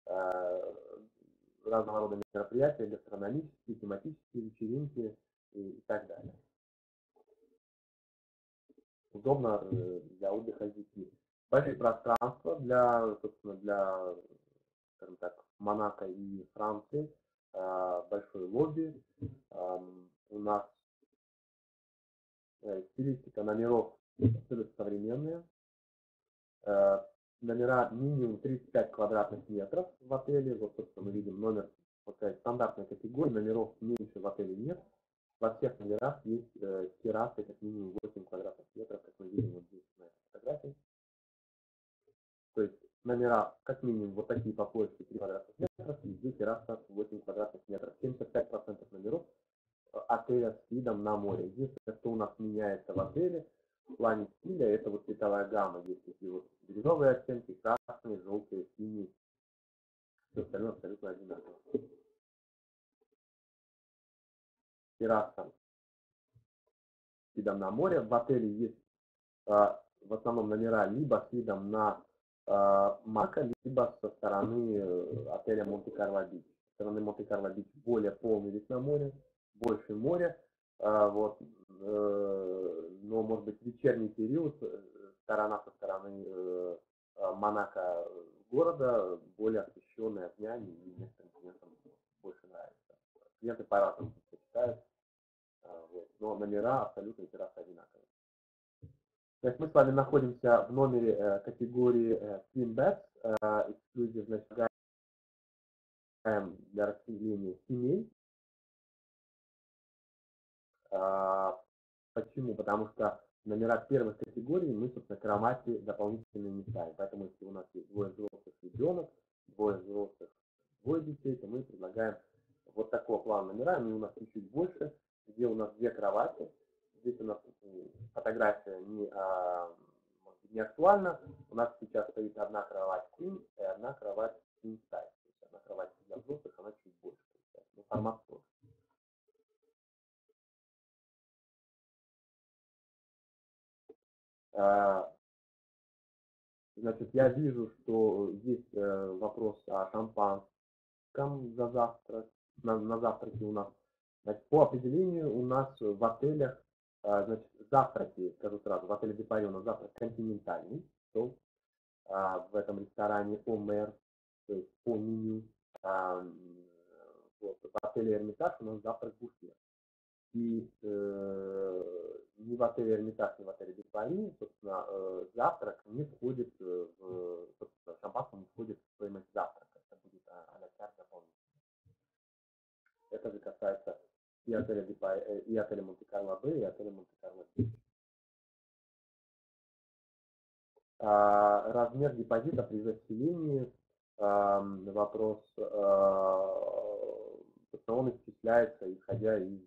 разного рода мероприятия, гастрономические, тематические вечеринки и, и так далее. Удобно э, для отдыха с детьми. Большие пространства для, собственно, для, скажем так, Монако и Франции. Большой лобби, у нас стилистика номеров абсолютно современные, номера минимум тридцать пять квадратных метров в отеле, вот собственно мы видим номер, вот такая стандартная категория, номеров меньше в отеле нет, во всех номерах есть террасы как минимум восемь квадратных метров, как мы видим вот здесь на этой фотографии. То есть номера как минимум вот такие по площади три квадратных метра, и здесь терраса восемь квадратных метров. семьдесят пять процентов номеров отеля с видом на море. Единственное, что у нас меняется в отеле в плане стиля, это вот цветовая гамма. Есть такие вот бирюзовые оттенки, красные, желтые, синие. Все остальное абсолютно одинаково. Терраса с видом на море. В отеле есть в основном номера либо с видом на Монако, либо со стороны отеля Монте-Карло Бич. стороны Монте-Карло-Бич более полный вид на море, больше моря, вот, но, может быть, в вечерний период сторона со стороны Монако города более освещенная огнями, и некоторым клиентам больше нравится. Клиенты по-разному предпочитают, вот, но номера абсолютно и террасы одинаковые. То есть мы с вами находимся в номере э, категории э, Twin Beds, э, Exclusive, значит, для расселения семей. А, почему? Потому что номера первых категорий мы, собственно, кровати дополнительные не ставим. Поэтому, если у нас есть двое взрослых ребенок, двое взрослых, двое детей, то мы предлагаем вот такого плана номера. Они у нас чуть-чуть больше, где у нас две кровати. Здесь у нас фотография не, а, не актуальна. У нас сейчас стоит одна кровать Queen и одна кровать King Size. То есть одна кровать для взрослых, она чуть больше. Но формат тоже. Значит, я вижу, что есть вопрос о шампанском за завтрак. На, на завтраке у нас. Значит, по определению у нас в отелях, значит, завтраки, скажу сразу, в отеле Депари у нас завтрак континентальный стол. В этом ресторане Омер, то есть по меню. Вот, в отеле Эрмитаж у нас завтрак буфет. И э, ни в отеле Эрмитаж, ни в отеле Депари, собственно, э, завтрак не входит в, собственно, шампанское не входит в стоимость завтрака. Это будет а-ля карт дополнительно. Это же касается и отеля Депари, и отеля Монте-Карло-Бэй, и отеля Монте-Карло-Бич. А, размер депозита при заселении, а, вопрос, а, он исчисляется, исходя из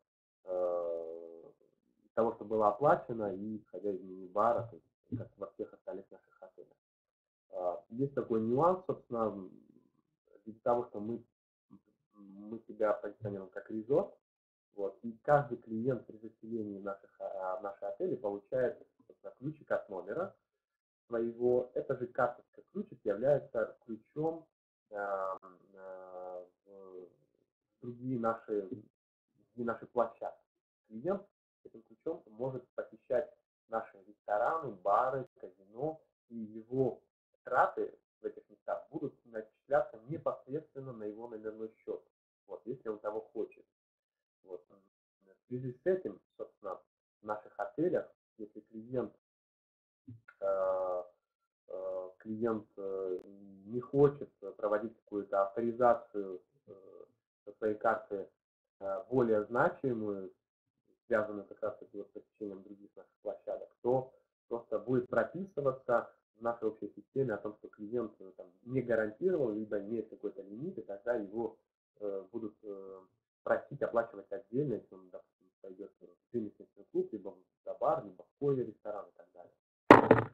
того, что было оплачено, и исходя из мини-бара, то есть, как во всех остальных наших отелях. Есть такой нюанс, собственно, из-за того, что мы, мы себя позиционируем как резорт, вот, и каждый клиент при заселении в, наших, в наши отели получает, собственно, ключик от номера своего. Это же карточка ключик является ключом э, э, в другие наши, другие наши площадки. Клиент этим ключом может посещать наши рестораны, бары, казино, и его траты в этих местах будут начисляться непосредственно на его номерной счет, вот, если он того хочет. Вот. В связи с этим, собственно, в наших отелях, если клиент, э, э, клиент э, не хочет проводить какую-то авторизацию э, со своей карты э, более значимую, связанную как раз с посещением других наших площадок, то просто будет прописываться в нашей общей системе о том, что клиент там, не гарантировал, либо имеет какой-то лимит, и тогда его э, будут э, просить оплачивать отдельно, если он, допустим, пойдет в фитнесный клуб, либо в бар, либо в кофе, ресторан и так далее.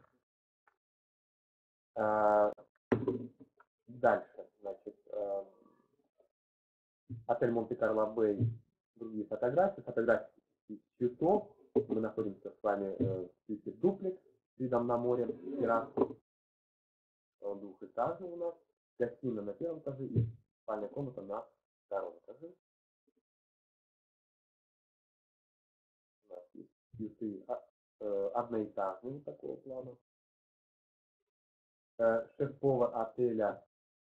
А, дальше, значит, э, отель Монте-Карло-Бэй, другие фотографии, фотографии цветов. Мы находимся с вами в свите дуплекс с видом на море, террасу. Он двухэтажный у нас, гостиная на первом этаже и спальная комната на втором этаже. У нас есть цветы одноэтажные вот такого плана. Шеф-повар отеля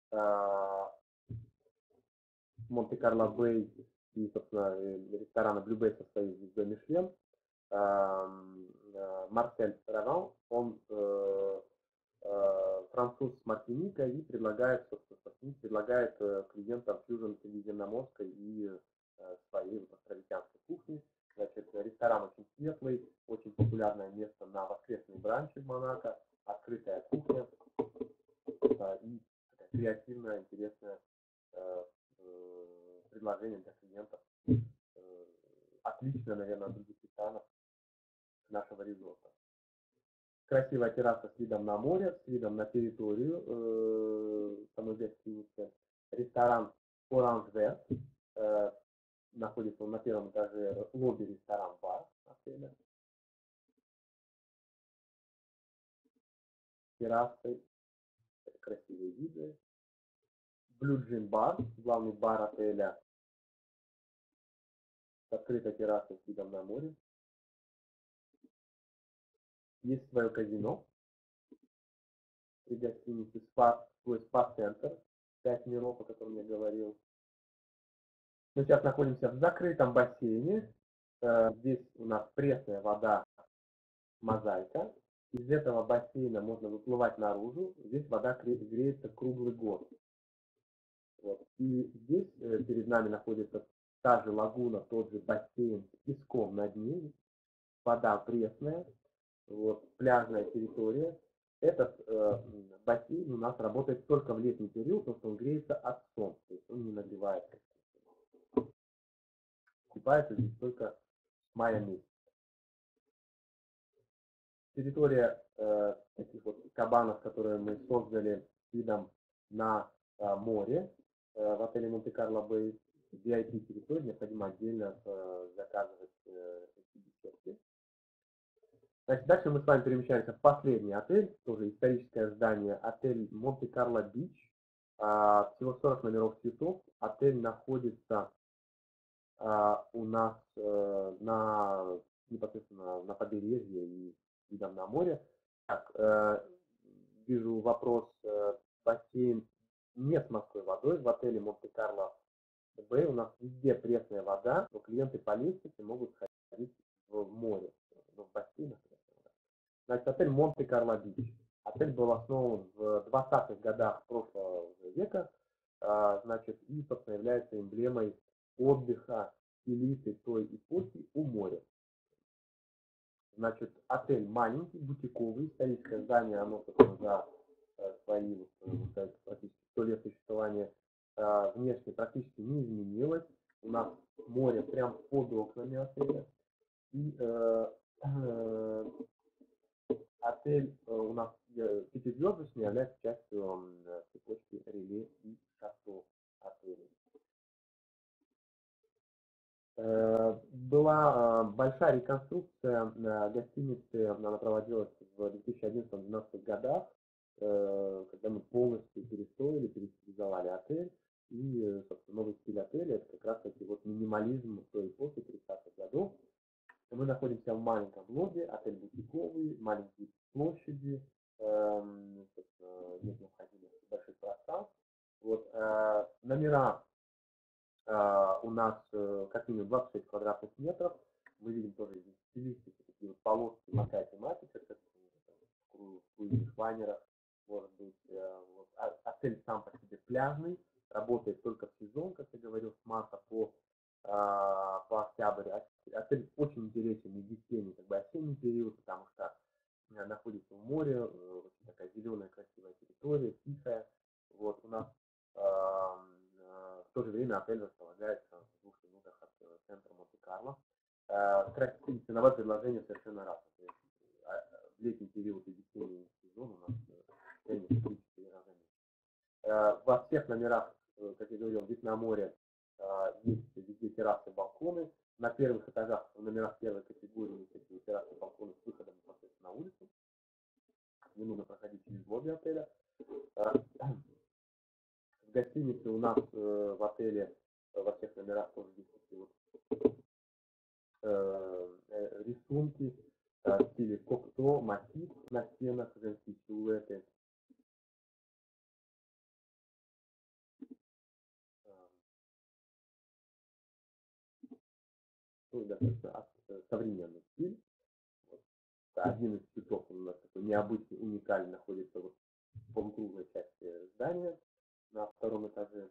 Монте-Карло-Бэй и, собственно, ресторана Blue Bay состоит звездой Мишлен. Марсель Раван, он э, э, француз с Мартиника и предлагает, собственно, предлагает э, клиентам фьюжн средиземноморской и э, своей островитянской кухни. Значит, ресторан очень светлый, очень популярное место на воскресные бранчи в Монако, открытая кухня э, и такая креативная, интересная э, э, предложение для клиентов. Э, отличное, наверное, от других ресторанов нашего резорта. Красивая терраса с видом на море, с видом на территорию э, самой гостиницы. Ресторан Orange Vert. Э, находится он на первом этаже, лобби ресторан-бар отеля. Террасой, красивые виды. Blue Gym бар, главный бар отеля, с открытой террасой с видом на море. Есть свое казино при гостинице, спа, свой спа-центр, пять миров, о котором я говорил. Мы сейчас находимся в закрытом бассейне. Здесь у нас пресная вода, мозаика. Из этого бассейна можно выплывать наружу. Здесь вода греется круглый год. Вот. И здесь перед нами находится та же лагуна, тот же бассейн с песком на дне. Вода пресная. Вот, пляжная территория. Этот э, бассейн у нас работает только в летний период, потому что он греется от солнца, то есть он не нагревает. Купается здесь только с мая месяца. Территория э, таких вот кабанов, которые мы создали с видом на э, море э, в отеле Монте-Карло Бэй, ви ай пи-территория, необходимо отдельно э, заказывать э, эти беседки. Значит, дальше мы с вами перемещаемся в последний отель, тоже историческое здание, отель Монте-Карло Бич. А, всего сорок номеров цветов. Отель находится а, у нас а, на, непосредственно на побережье и видом на море. Так, а, вижу вопрос, а, бассейн не с морской водой, в отеле Монте-Карло Бэй у нас везде пресная вода, но клиенты по лестнице могут ходить в море, в бассейнах. Значит, отель Монте-Карло Бич. Отель был основан в двадцатых годах прошлого века, значит, и, собственно, является эмблемой отдыха элиты той эпохи у моря. Значит, отель маленький, бутиковый, историческое здание, оно, собственно, за свои, вот, практически сто лет существования внешне практически не изменилось. У нас море прямо под окнами отеля. И э, э, отель у нас пятизвездочный, является частью цепочки Реле и Шато отелей. Была большая реконструкция гостиницы, она проводилась в две тысячи одиннадцатом — две тысячи двенадцатых годах, когда мы полностью перестроили, перестилизовали отель. И, собственно, новый стиль отеля — это как раз таки вот минимализм той эпохи тридцатых годов. Мы находимся в маленьком лобби, отель бутиковый, маленькие площади, э, нет необходимости больших пространств. Вот, э, номера э, у нас э, как минимум двадцать шесть квадратных метров. Мы видим тоже здесь стилистики, такие вот полоски, такая тематика, как в планерах, может быть. Э, вот. А, отель сам по себе пляжный, работает только в сезон, как я говорил, с марта по по октябрь. Отель очень интересен и весенний, как бы осенний период, потому что находится в море, очень такая зеленая красивая территория, тихая. Вот у нас э, в то же время отель располагается в двух минутах от центра Монте-Карло. Э, ценовое предложение совершенно разное. В летний период и весенний сезон у нас цены три-четыре раза меньше. Во всех номерах, как я говорил, вид на море. Есть везде террасы, балконы. На первых этажах, в номерах первой категории, есть такие террасы, балконы с выходом непосредственно на улицу. Не нужно проходить через лобби отеля. В гостинице у нас в отеле во всех номерах тоже есть такие вот рисунки в стиле кокто, мотив на стенах, женские силуэты. Ну, достаточно современный стиль. Вот. Один из цветов у нас такой необычный, уникальный, находится вот в полукруглой части здания на втором этаже.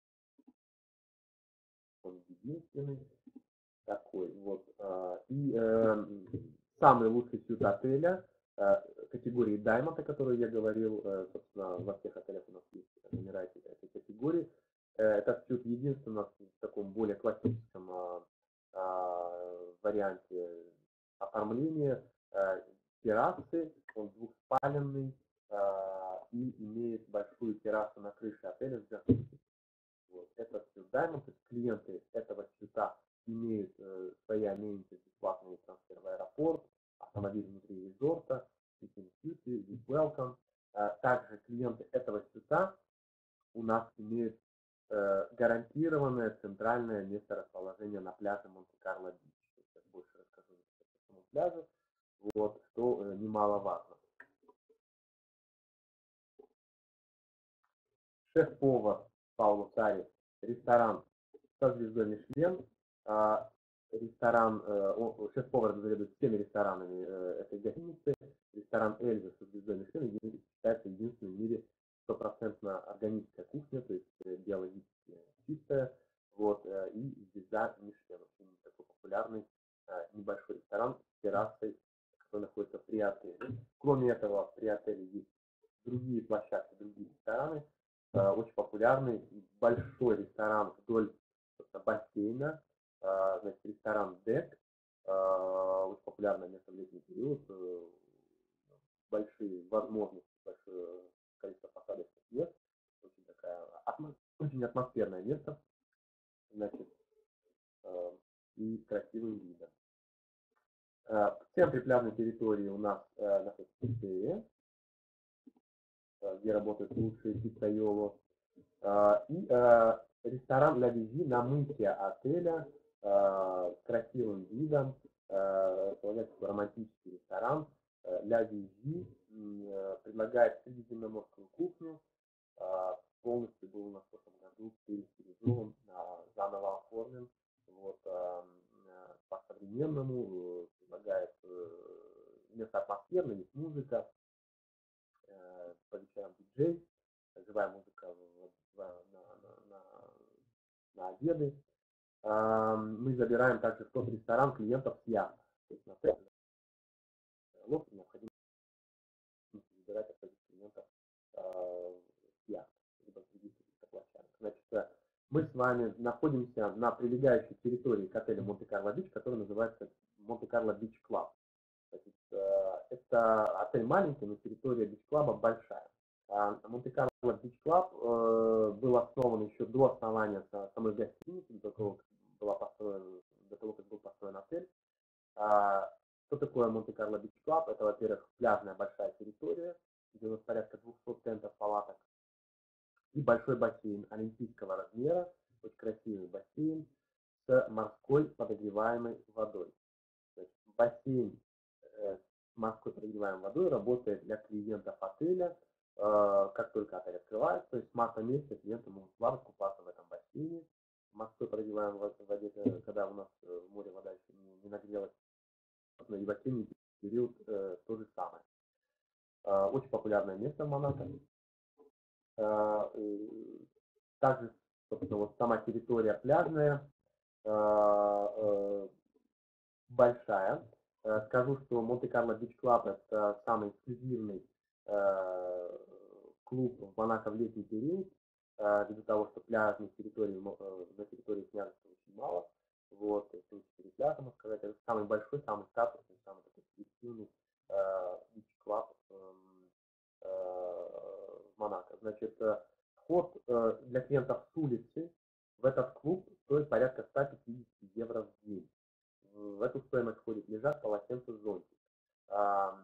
Он единственный такой. Вот. И э, самый лучший цвет отеля э, категории Diamond, о которой я говорил, э, собственно, во всех отелях у нас есть номера этой, этой категории. Э, этот цвет единственный у нас в таком более классическом э, э, варианте оформления. Э, террасы, он двухспаленный э, и имеет большую террасу на крыше отеля с джакузи. Вот. Это цвет Diamond, то есть клиенты этого цвета имеют э, свои амenities, бесплатный трансфер в аэропорт, автомобиль внутри резорта, sleeping beauty, welcome. Также клиенты этого цвета у нас имеют э, гарантированное центральное месторасположение на пляже Монте-Карло-Бич. Сейчас больше расскажу по этому пляжу, вот, что э, немаловажно. Шеф-повар Пауло Цари, ресторан со звездой Мишлен. А, ресторан, э, шеф-повар заведует всеми ресторанами э, этой гостиницы. Ресторан Эльза со звездой Мишлен считается единственным в мире стопроцентно органическая кухня, то есть э, биологически чистая. Вот, э, и звезда Мишлен. Очень такой популярный э, небольшой ресторан с террасой, который находится при отеле. Кроме этого, при отеле есть другие площадки, другие рестораны. Э, очень популярный большой ресторан вдоль бассейна, э, значит, ресторан Дек, э, очень популярное место в летний период, э, большие возможности, большое количество посадочных мест, очень такая очень атмосферное место, значит, э, и красивым видом. Э, в центре пляжной территории у нас э, находится пиццерия, где работают лучшие пиццайоло. И э, ресторан «Ля Визи» на мытье отеля э, с красивым видом, э, такой романтический ресторан. э, «Ля Визи» э, предлагает средиземноморскую кухню, э, полностью был на прошлом году перестилизован, э, заново оформлен, вот, э, по-современному, э, предлагает э, место атмосферное, есть музыка, э, по вечерам диджей, живая музыка в, на, на, на, на обеды. Мы забираем также в тот ресторан клиентов с яхт. То есть на тест лодки необходимо забирать от этих клиентов с яхт, либо с других площадок. Значит, мы с вами находимся на прилегающей территории к отелю Монте-Карло-Бич, который называется Монте-Карло-Бич Клаб. Это отель маленький, но территория Бич-клаба большая. Монте-Карло Бич Клаб был основан еще до основания самой гостиницы, до того, как была построена, до того, как был построен отель. Что такое Монте-Карло Бич Клаб? Это, во-первых, пляжная большая территория, где у нас порядка двухсот тентов, палаток, и большой бассейн олимпийского размера, очень красивый бассейн с морской подогреваемой водой. То есть бассейн с морской подогреваемой водой работает для клиентов отеля. Как только отель открывается, то есть с марта месяца клиенты могут плавать, купаться в этом бассейне. Морской подогреваемой воде, когда у нас в море вода еще не, не нагрелась, и в осенний период э, то же самое. Э, очень популярное место в Монако. Э, также, собственно, вот сама территория пляжная, э, э, большая. Э, скажу, что Монте-Карло Бич Клаб это самый эксклюзивный э, клуб в Монако в летний период, э, ввиду того, что пляжных территорий э, на территории княжества очень мало. Вот, то есть четыре пляжа, можно сказать, это самый большой, самый статусный, самый такой эксклюзивный Бич Клаб в Монако. Значит, вход э, для клиентов с улицы в этот клуб стоит порядка ста пятидесяти евро в день. В эту стоимость входит лежак, полотенце, зонтик. А,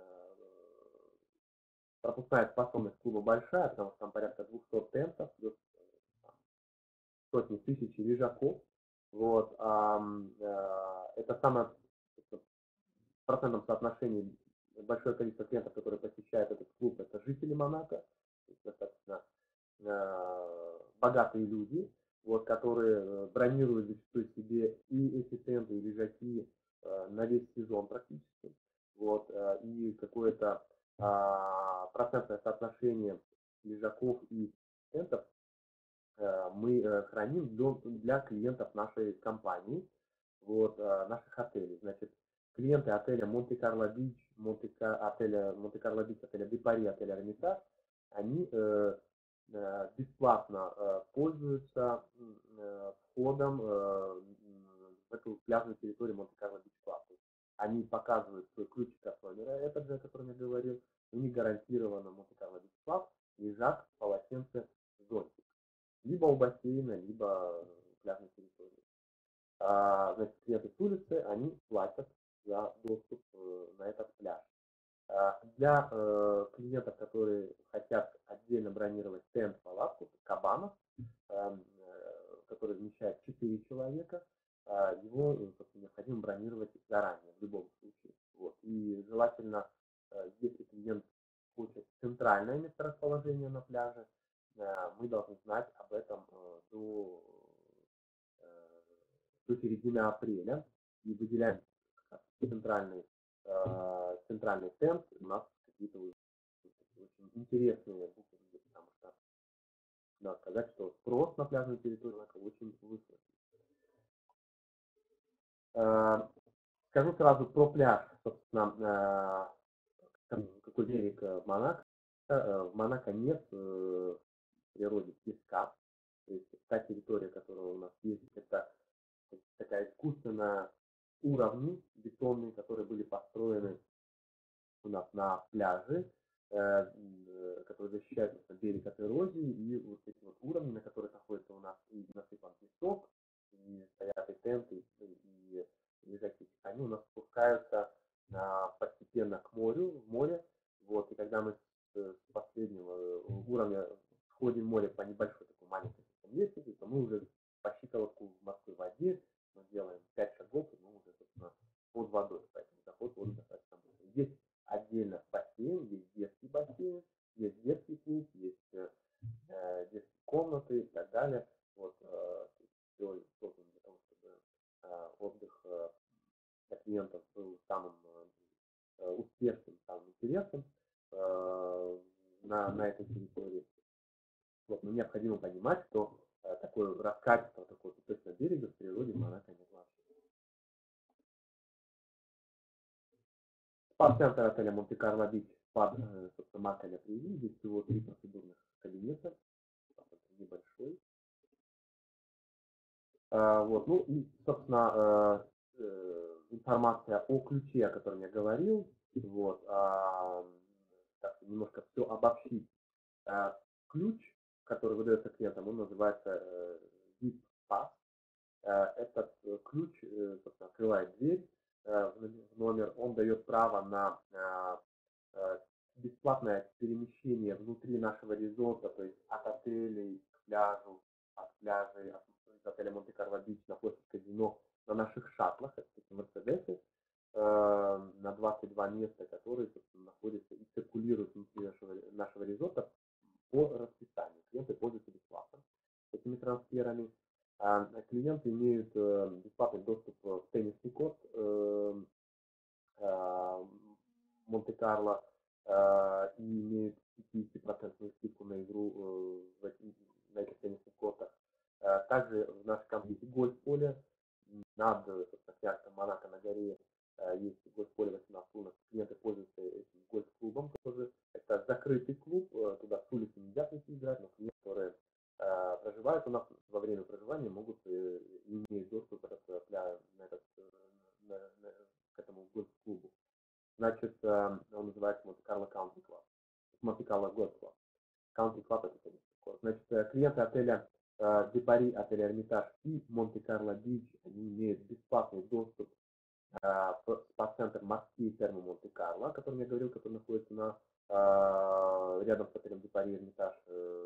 пропускная способность клуба большая, потому что там порядка двухсот тентов, плюс там, сотни тысяч лежаков. Вот, а, а, это самое в процентном соотношении большое количество клиентов, которые посещают этот клуб, это жители Монако, то есть достаточно а, богатые люди, вот, которые бронируют зачастую себе и эти тенты, и лежаки э, на весь сезон практически. Вот, э, и какое-то э, процентное соотношение лежаков и тентов э, мы э, храним для, для клиентов нашей компании, вот, э, наших отелей. Значит, клиенты отеля Монте-Карло Бич, Монте отеля Монте-Карло Бич, отеля Депари, отеля Эрмитаж, они э, бесплатно э, пользуются э, входом э, в эту пляжную территорию Монте-Карло Бич Клаб. Они показывают свой ключик от номера, этот же, о котором я говорил, у них гарантированно Монте-Карло Бич Клаб, лежак, полотенце, зонтик. Либо у бассейна, либо в пляжной территории. А, значит, клиенты с улицы, они платят за доступ э, на этот пляж. Для клиентов, которые хотят отдельно бронировать тент-палатку, кабана, который вмещает четыре человека, его необходимо бронировать заранее, в любом случае. Вот. И желательно, если клиент хочет центральное месторасположение на пляже, мы должны знать об этом до, до середины апреля и выделяем центральный, центральный тент. У нас какие-то очень интересные буквы, потому что надо сказать, что спрос на пляжную территорию очень высокий. Скажу сразу про пляж, собственно, какой берег в Монако. В Монако нет в природе песка. То есть та территория, которая у нас есть, это такая искусственная уровни бетонные, которые были построены у нас на пляже, которые защищают берег от эрозии, и вот эти вот уровни, на которых находится у нас и насыпан песок, и стоят и тенты, и лежаки, они у нас спускаются постепенно к морю, в море. Вот, и когда мы с последнего уровня входим в море по небольшой такой маленькой лестнице, то мы уже по щиколотку в морской воде, мы делаем пять шагов, и мы уже, собственно, под водой, поэтому заход в воду достаточно быстро. Есть отдельно бассейн, есть детский бассейн, есть детский клуб, есть э, детские комнаты и так далее. Вот, э, все создано для того, чтобы э, отдых э, для клиентов был самым э, успешным, самым интересным э, на, на этой территории. Вот, но необходимо понимать, что э, такое раскатистого, такого песочного берега в природе в Монако нет вообще. Спа-центр отеля Монте-Карло Бич под, собственно, маркой Априви. Здесь всего три процедурных кабинета. Небольшой. А, вот, ну и, собственно, э, информация о ключе, о котором я говорил. Вот, а, так, немножко все обобщить. А, ключ, который выдается клиентам, он называется э, ви ай пи-Pass. Этот ключ, собственно, открывает дверь в номер, он дает право на бесплатное перемещение внутри нашего резорта, то есть от отелей к пляжу, от пляжей, от отеля Монте-Карло Бич на площадь казино на наших шаттлах, это Мерседесы, на двадцать два места, которые, собственно, находятся и циркулируют внутри нашего, нашего резорта по расписанию. Клиенты пользуются бесплатно этими трансферами. Клиенты имеют бесплатный доступ в теннисный корт Монте-Карло и имеют пятьдесят процентов скидку на игру на этих теннисных кортах. Также в нашей компании есть гольф-поле над яхтом Монако на горе. Есть гольф-поле восемнадцать лунок. Клиенты пользуются этим гольф-клубом тоже. Это закрытый клуб, туда с улицы нельзя прийти играть, но клиенты, которые проживают у нас во время проживания, могут иметь доступ на этот, на, на, к этому гольф-клубу. Значит, он называется Монте-Карло Country Club. Монте-Карло Golf Club. Country Club это такое. Значит, клиенты отеля Де Пари, отеля Эрмитаж и Монте-Карло Бич, они имеют бесплатный доступ в спа-центр морские термы Монте-Карло, о котором я говорил, который находится на, рядом с отелем Де Пари Эрмитаж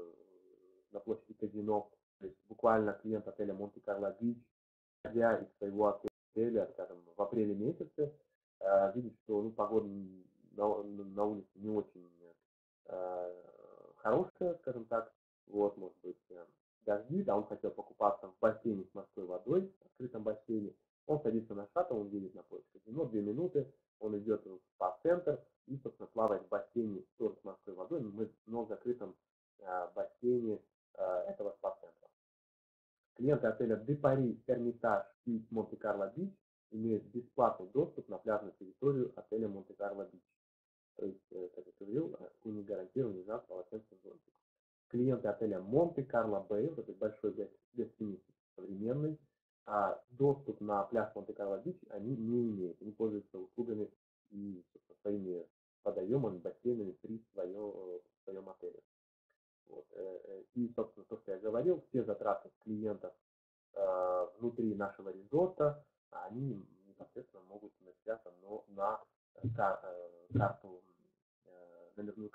на площади казино. То есть буквально клиент отеля Монте-Карло Бич, ходя из своего отеля, скажем, в апреле месяце, видит, что ну, погода на, на улице не очень э, хорошая, скажем так, вот, может быть, дожди, да, он хотел покупаться в бассейне с морской водой, в открытом бассейне, он садится на шаттл, он едет на площадь казино, две минуты, он идет в спа-центр и, собственно, плавает в бассейне тоже с морской водой, но в закрытом э, бассейне э, этого спа-центра. Клиенты отеля Де Пари, Эрмитаж и Монте-Карло Бич имеют бесплатный доступ на пляжную территорию отеля Монте-Карло Бич. То есть, как я говорил, у них гарантирован лежат полотенце зонтик. Клиенты отеля Монте-Карло Бэй, вот этот большой гостиницы современный, а доступ на пляж Монте-Карло Бич они не имеют. Они пользуются услугами и своими водоемами, бассейнами при своем, в своем отеле. Вот. И, собственно, то, что я говорил, все затраты клиентов э, внутри нашего резорта, они непосредственно могут начисляться на, на карту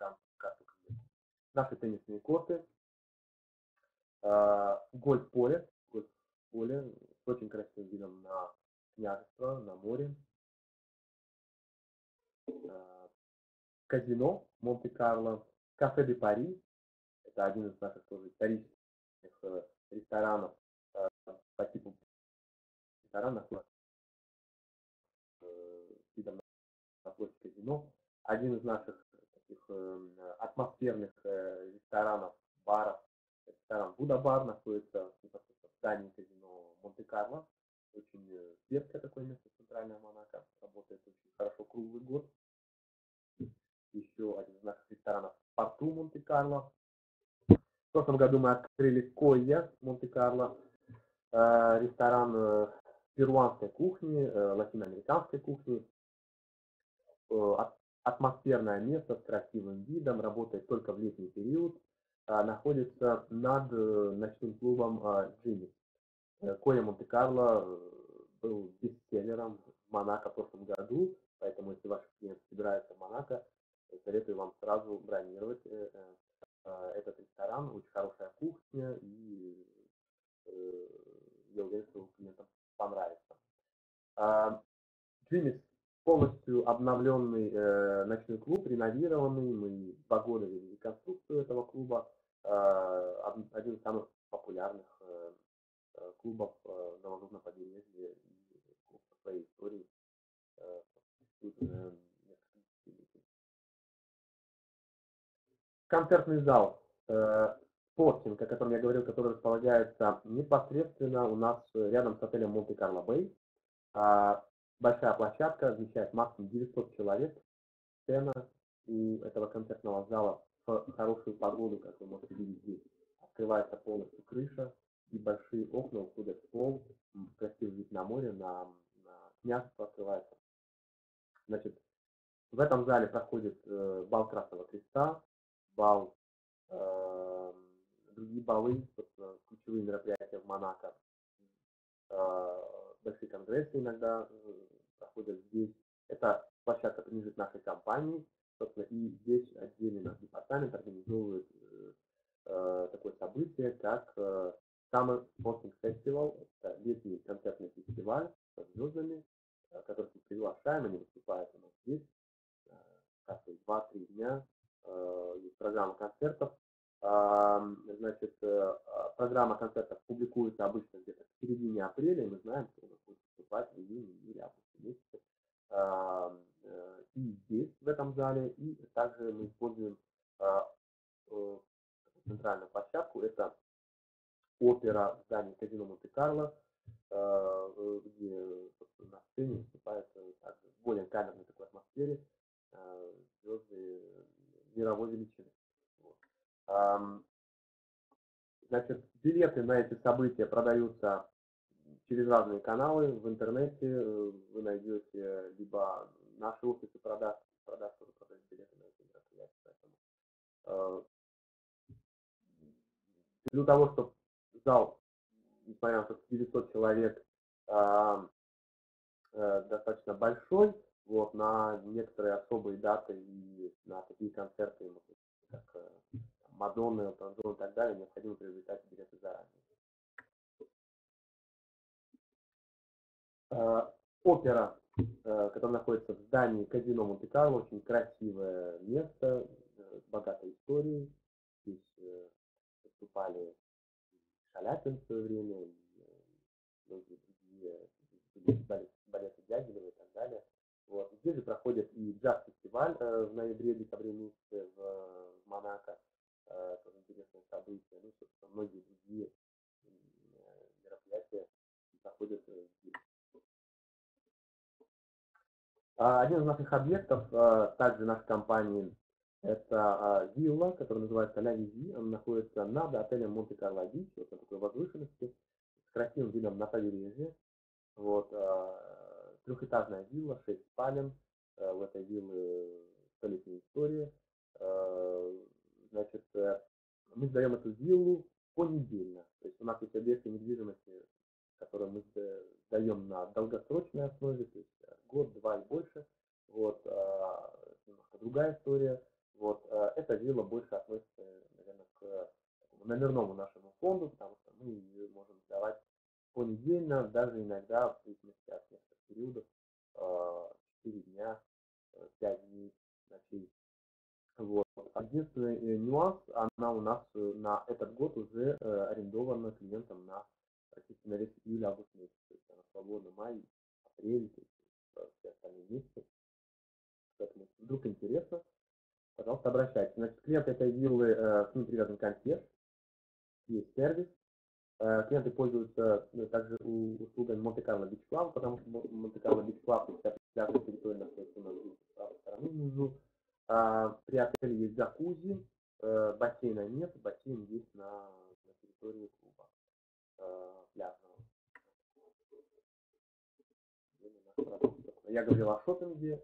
карту. Наши теннисные корты, гольф-поле, гольф-поле с очень красивым видом на княжество, на море. Казино Монте-Карло, кафе де Пари, это один из наших тоже исторических ресторанов по типу ресторана с видом на площадь Казино. Один из наших таких атмосферных ресторанов, баров, ресторан Будда-бар находится в здании Казино Монте-Карло. Очень светлое такое место, центральное Монако, работает очень хорошо круглый год. Еще один из наших ресторанов в порту Монте-Карло. В прошлом году мы открыли Койя Монте-Карло, ресторан перуанской кухни, латиноамериканской кухни. Атмосферное место с красивым видом, работает только в летний период, находится над ночным клубом Джимми. Койя Монте-Карло был бестселлером в Монако в прошлом году, поэтому если ваши клиенты собираются в Монако, советую вам сразу бронировать этот ресторан. Очень хорошая кухня, и я уверен, что клиентам понравится. Джимми полностью обновленный э, ночной клуб, реновированный. Мы два года вели реконструкцию этого клуба. Э, один из самых популярных э, клубов э, на Лазурном побережье и клуб по своей истории. Э, э, концертный зал э, Спортинг, о котором я говорил, который располагается непосредственно у нас рядом с отелем Монте-Карло Бэй. Большая площадка, вмещает максимум девятьсот человек. Сцена у этого концертного зала в хорошую погоду, как вы можете видеть здесь, открывается полностью крыша, и большие окна уходят в пол, красивый вид на море, на, на княжество открывается. Значит, в этом зале проходит э, бал Красного Креста, бал, э, другие балы, собственно, ключевые мероприятия в Монако. Большие конгрессы иногда проходят здесь. Эта площадка принадлежит нашей компании, собственно, и здесь отдельный наш департамент организовывает э, такое событие, как э, Summer Sporting Festival. Это летний концертный фестиваль со звездами, э, которых мы приглашаем, они выступают у нас здесь э, каждые два-три дня. Э, есть программа концертов. Значит, программа концертов публикуется обычно где-то в середине апреля, и мы знаем, что у нас будет выступать в июне, июле, августе месяце. И здесь, в этом зале, и также мы используем центральную площадку, это опера в здании Казино Монте-Карло, где, собственно, на сцене выступают также в более камерной такой атмосфере звезды мировой величины. Значит, билеты на эти события продаются через разные каналы. В интернете вы найдете либо наши офисы продаж, продаж тоже продают билеты на эти мероприятия. Поэтому, для того, чтобы зал, несмотря на то, что девятьсот человек, достаточно большой, вот, на некоторые особые даты и на такие концерты, как Мадонны, Элтон Джон и так далее, необходимо приобретать билеты заранее. Опера, которая находится в здании Казино Монте-Карло, очень красивое место, с богатой историей. Здесь выступали Шаляпин в свое время, и многие другие балеты Дягилева и так далее. Вот. Здесь же проходит и джаз-фестиваль в ноябре-декабре месяце в Монако. Тоже интересное событие. Ну, собственно, многие другие мероприятия проходят здесь. Один из наших объектов, также нашей компании, это вилла, которая называется Ля Визи. Она находится над отелем Монте-Карло Бич, вот на такой возвышенности, с красивым видом на побережье. Вот, трехэтажная вилла, шесть спален. В этой вилле столетняя история. Значит, мы сдаем эту виллу понедельно. То есть у нас есть объекты недвижимости, которые мы сдаем на долгосрочной основе, то есть год, два и больше. Вот, немножко другая история. Вот, эта вилла больше относится, наверное, к номерному нашему фонду, потому что мы ее можем сдавать понедельно, даже иногда, в зависимости от некоторых периодов, четыре дня, пять дней, ночей. Вот. Единственный нюанс, она у нас на этот год уже арендована клиентам на практически на весь июль-август месяц. То есть она свободна май, апрель, то есть все остальные месяцы. Поэтому, если вдруг интересно, пожалуйста, обращайтесь. Значит, клиент этой виллы, к ним привязан консьерж, есть сервис. Клиенты пользуются также услугами Монте-Карло Бич Клаб, потому что Монте-Карло Бич Клаб, вся пляжная территория находится у нас здесь, с правой стороны внизу. При отеле есть джакузи, бассейна нет, бассейн есть на, на территории клуба пляжного. Я говорил о шопинге,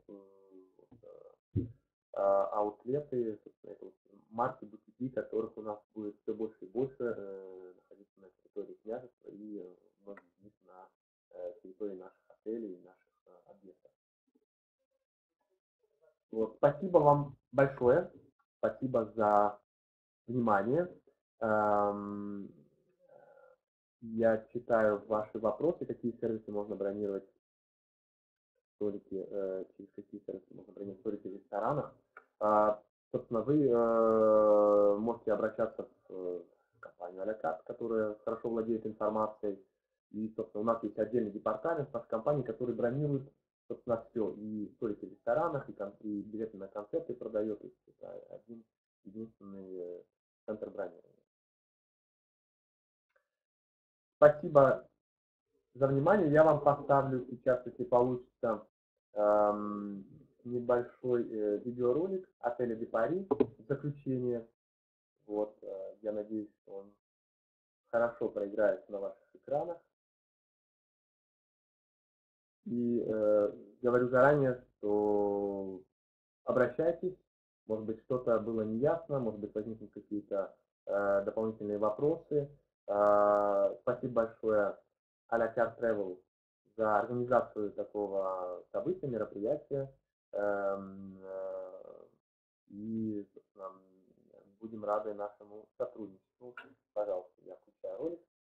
аутлеты, это вот марки, бутики, которых у нас будет все больше и больше э, находиться на территории княжества и э, многие из них на э, территории наших отелей и наших э, объектов. Вот. Спасибо вам большое, спасибо за внимание. Эм, я читаю ваши вопросы, какие сервисы можно бронировать, столики, э, через какие сервисы можно бронировать столики в ресторанах. А, собственно, вы э, можете обращаться в э, компанию а-ля-карт, которая хорошо владеет информацией. И, собственно, у нас есть отдельный департамент нашей компании, который бронирует, собственно, все. И столики в ресторанах, и, и билеты на концерты продает. То есть это один единственный центр бронирования. Спасибо за внимание. Я вам поставлю сейчас, если получится, эм, небольшой э, видеоролик отеля де Пари в заключение. Вот, э, я надеюсь, что он хорошо проиграется на ваших экранах. И э, говорю заранее, что обращайтесь, может быть, что-то было неясно, может быть, возникнут какие-то э, дополнительные вопросы. Э, спасибо большое а-ля карт Travel за организацию такого события, мероприятия. Эм, э, и, собственно, будем рады нашему сотрудничеству. Пожалуйста, я включаю ролик.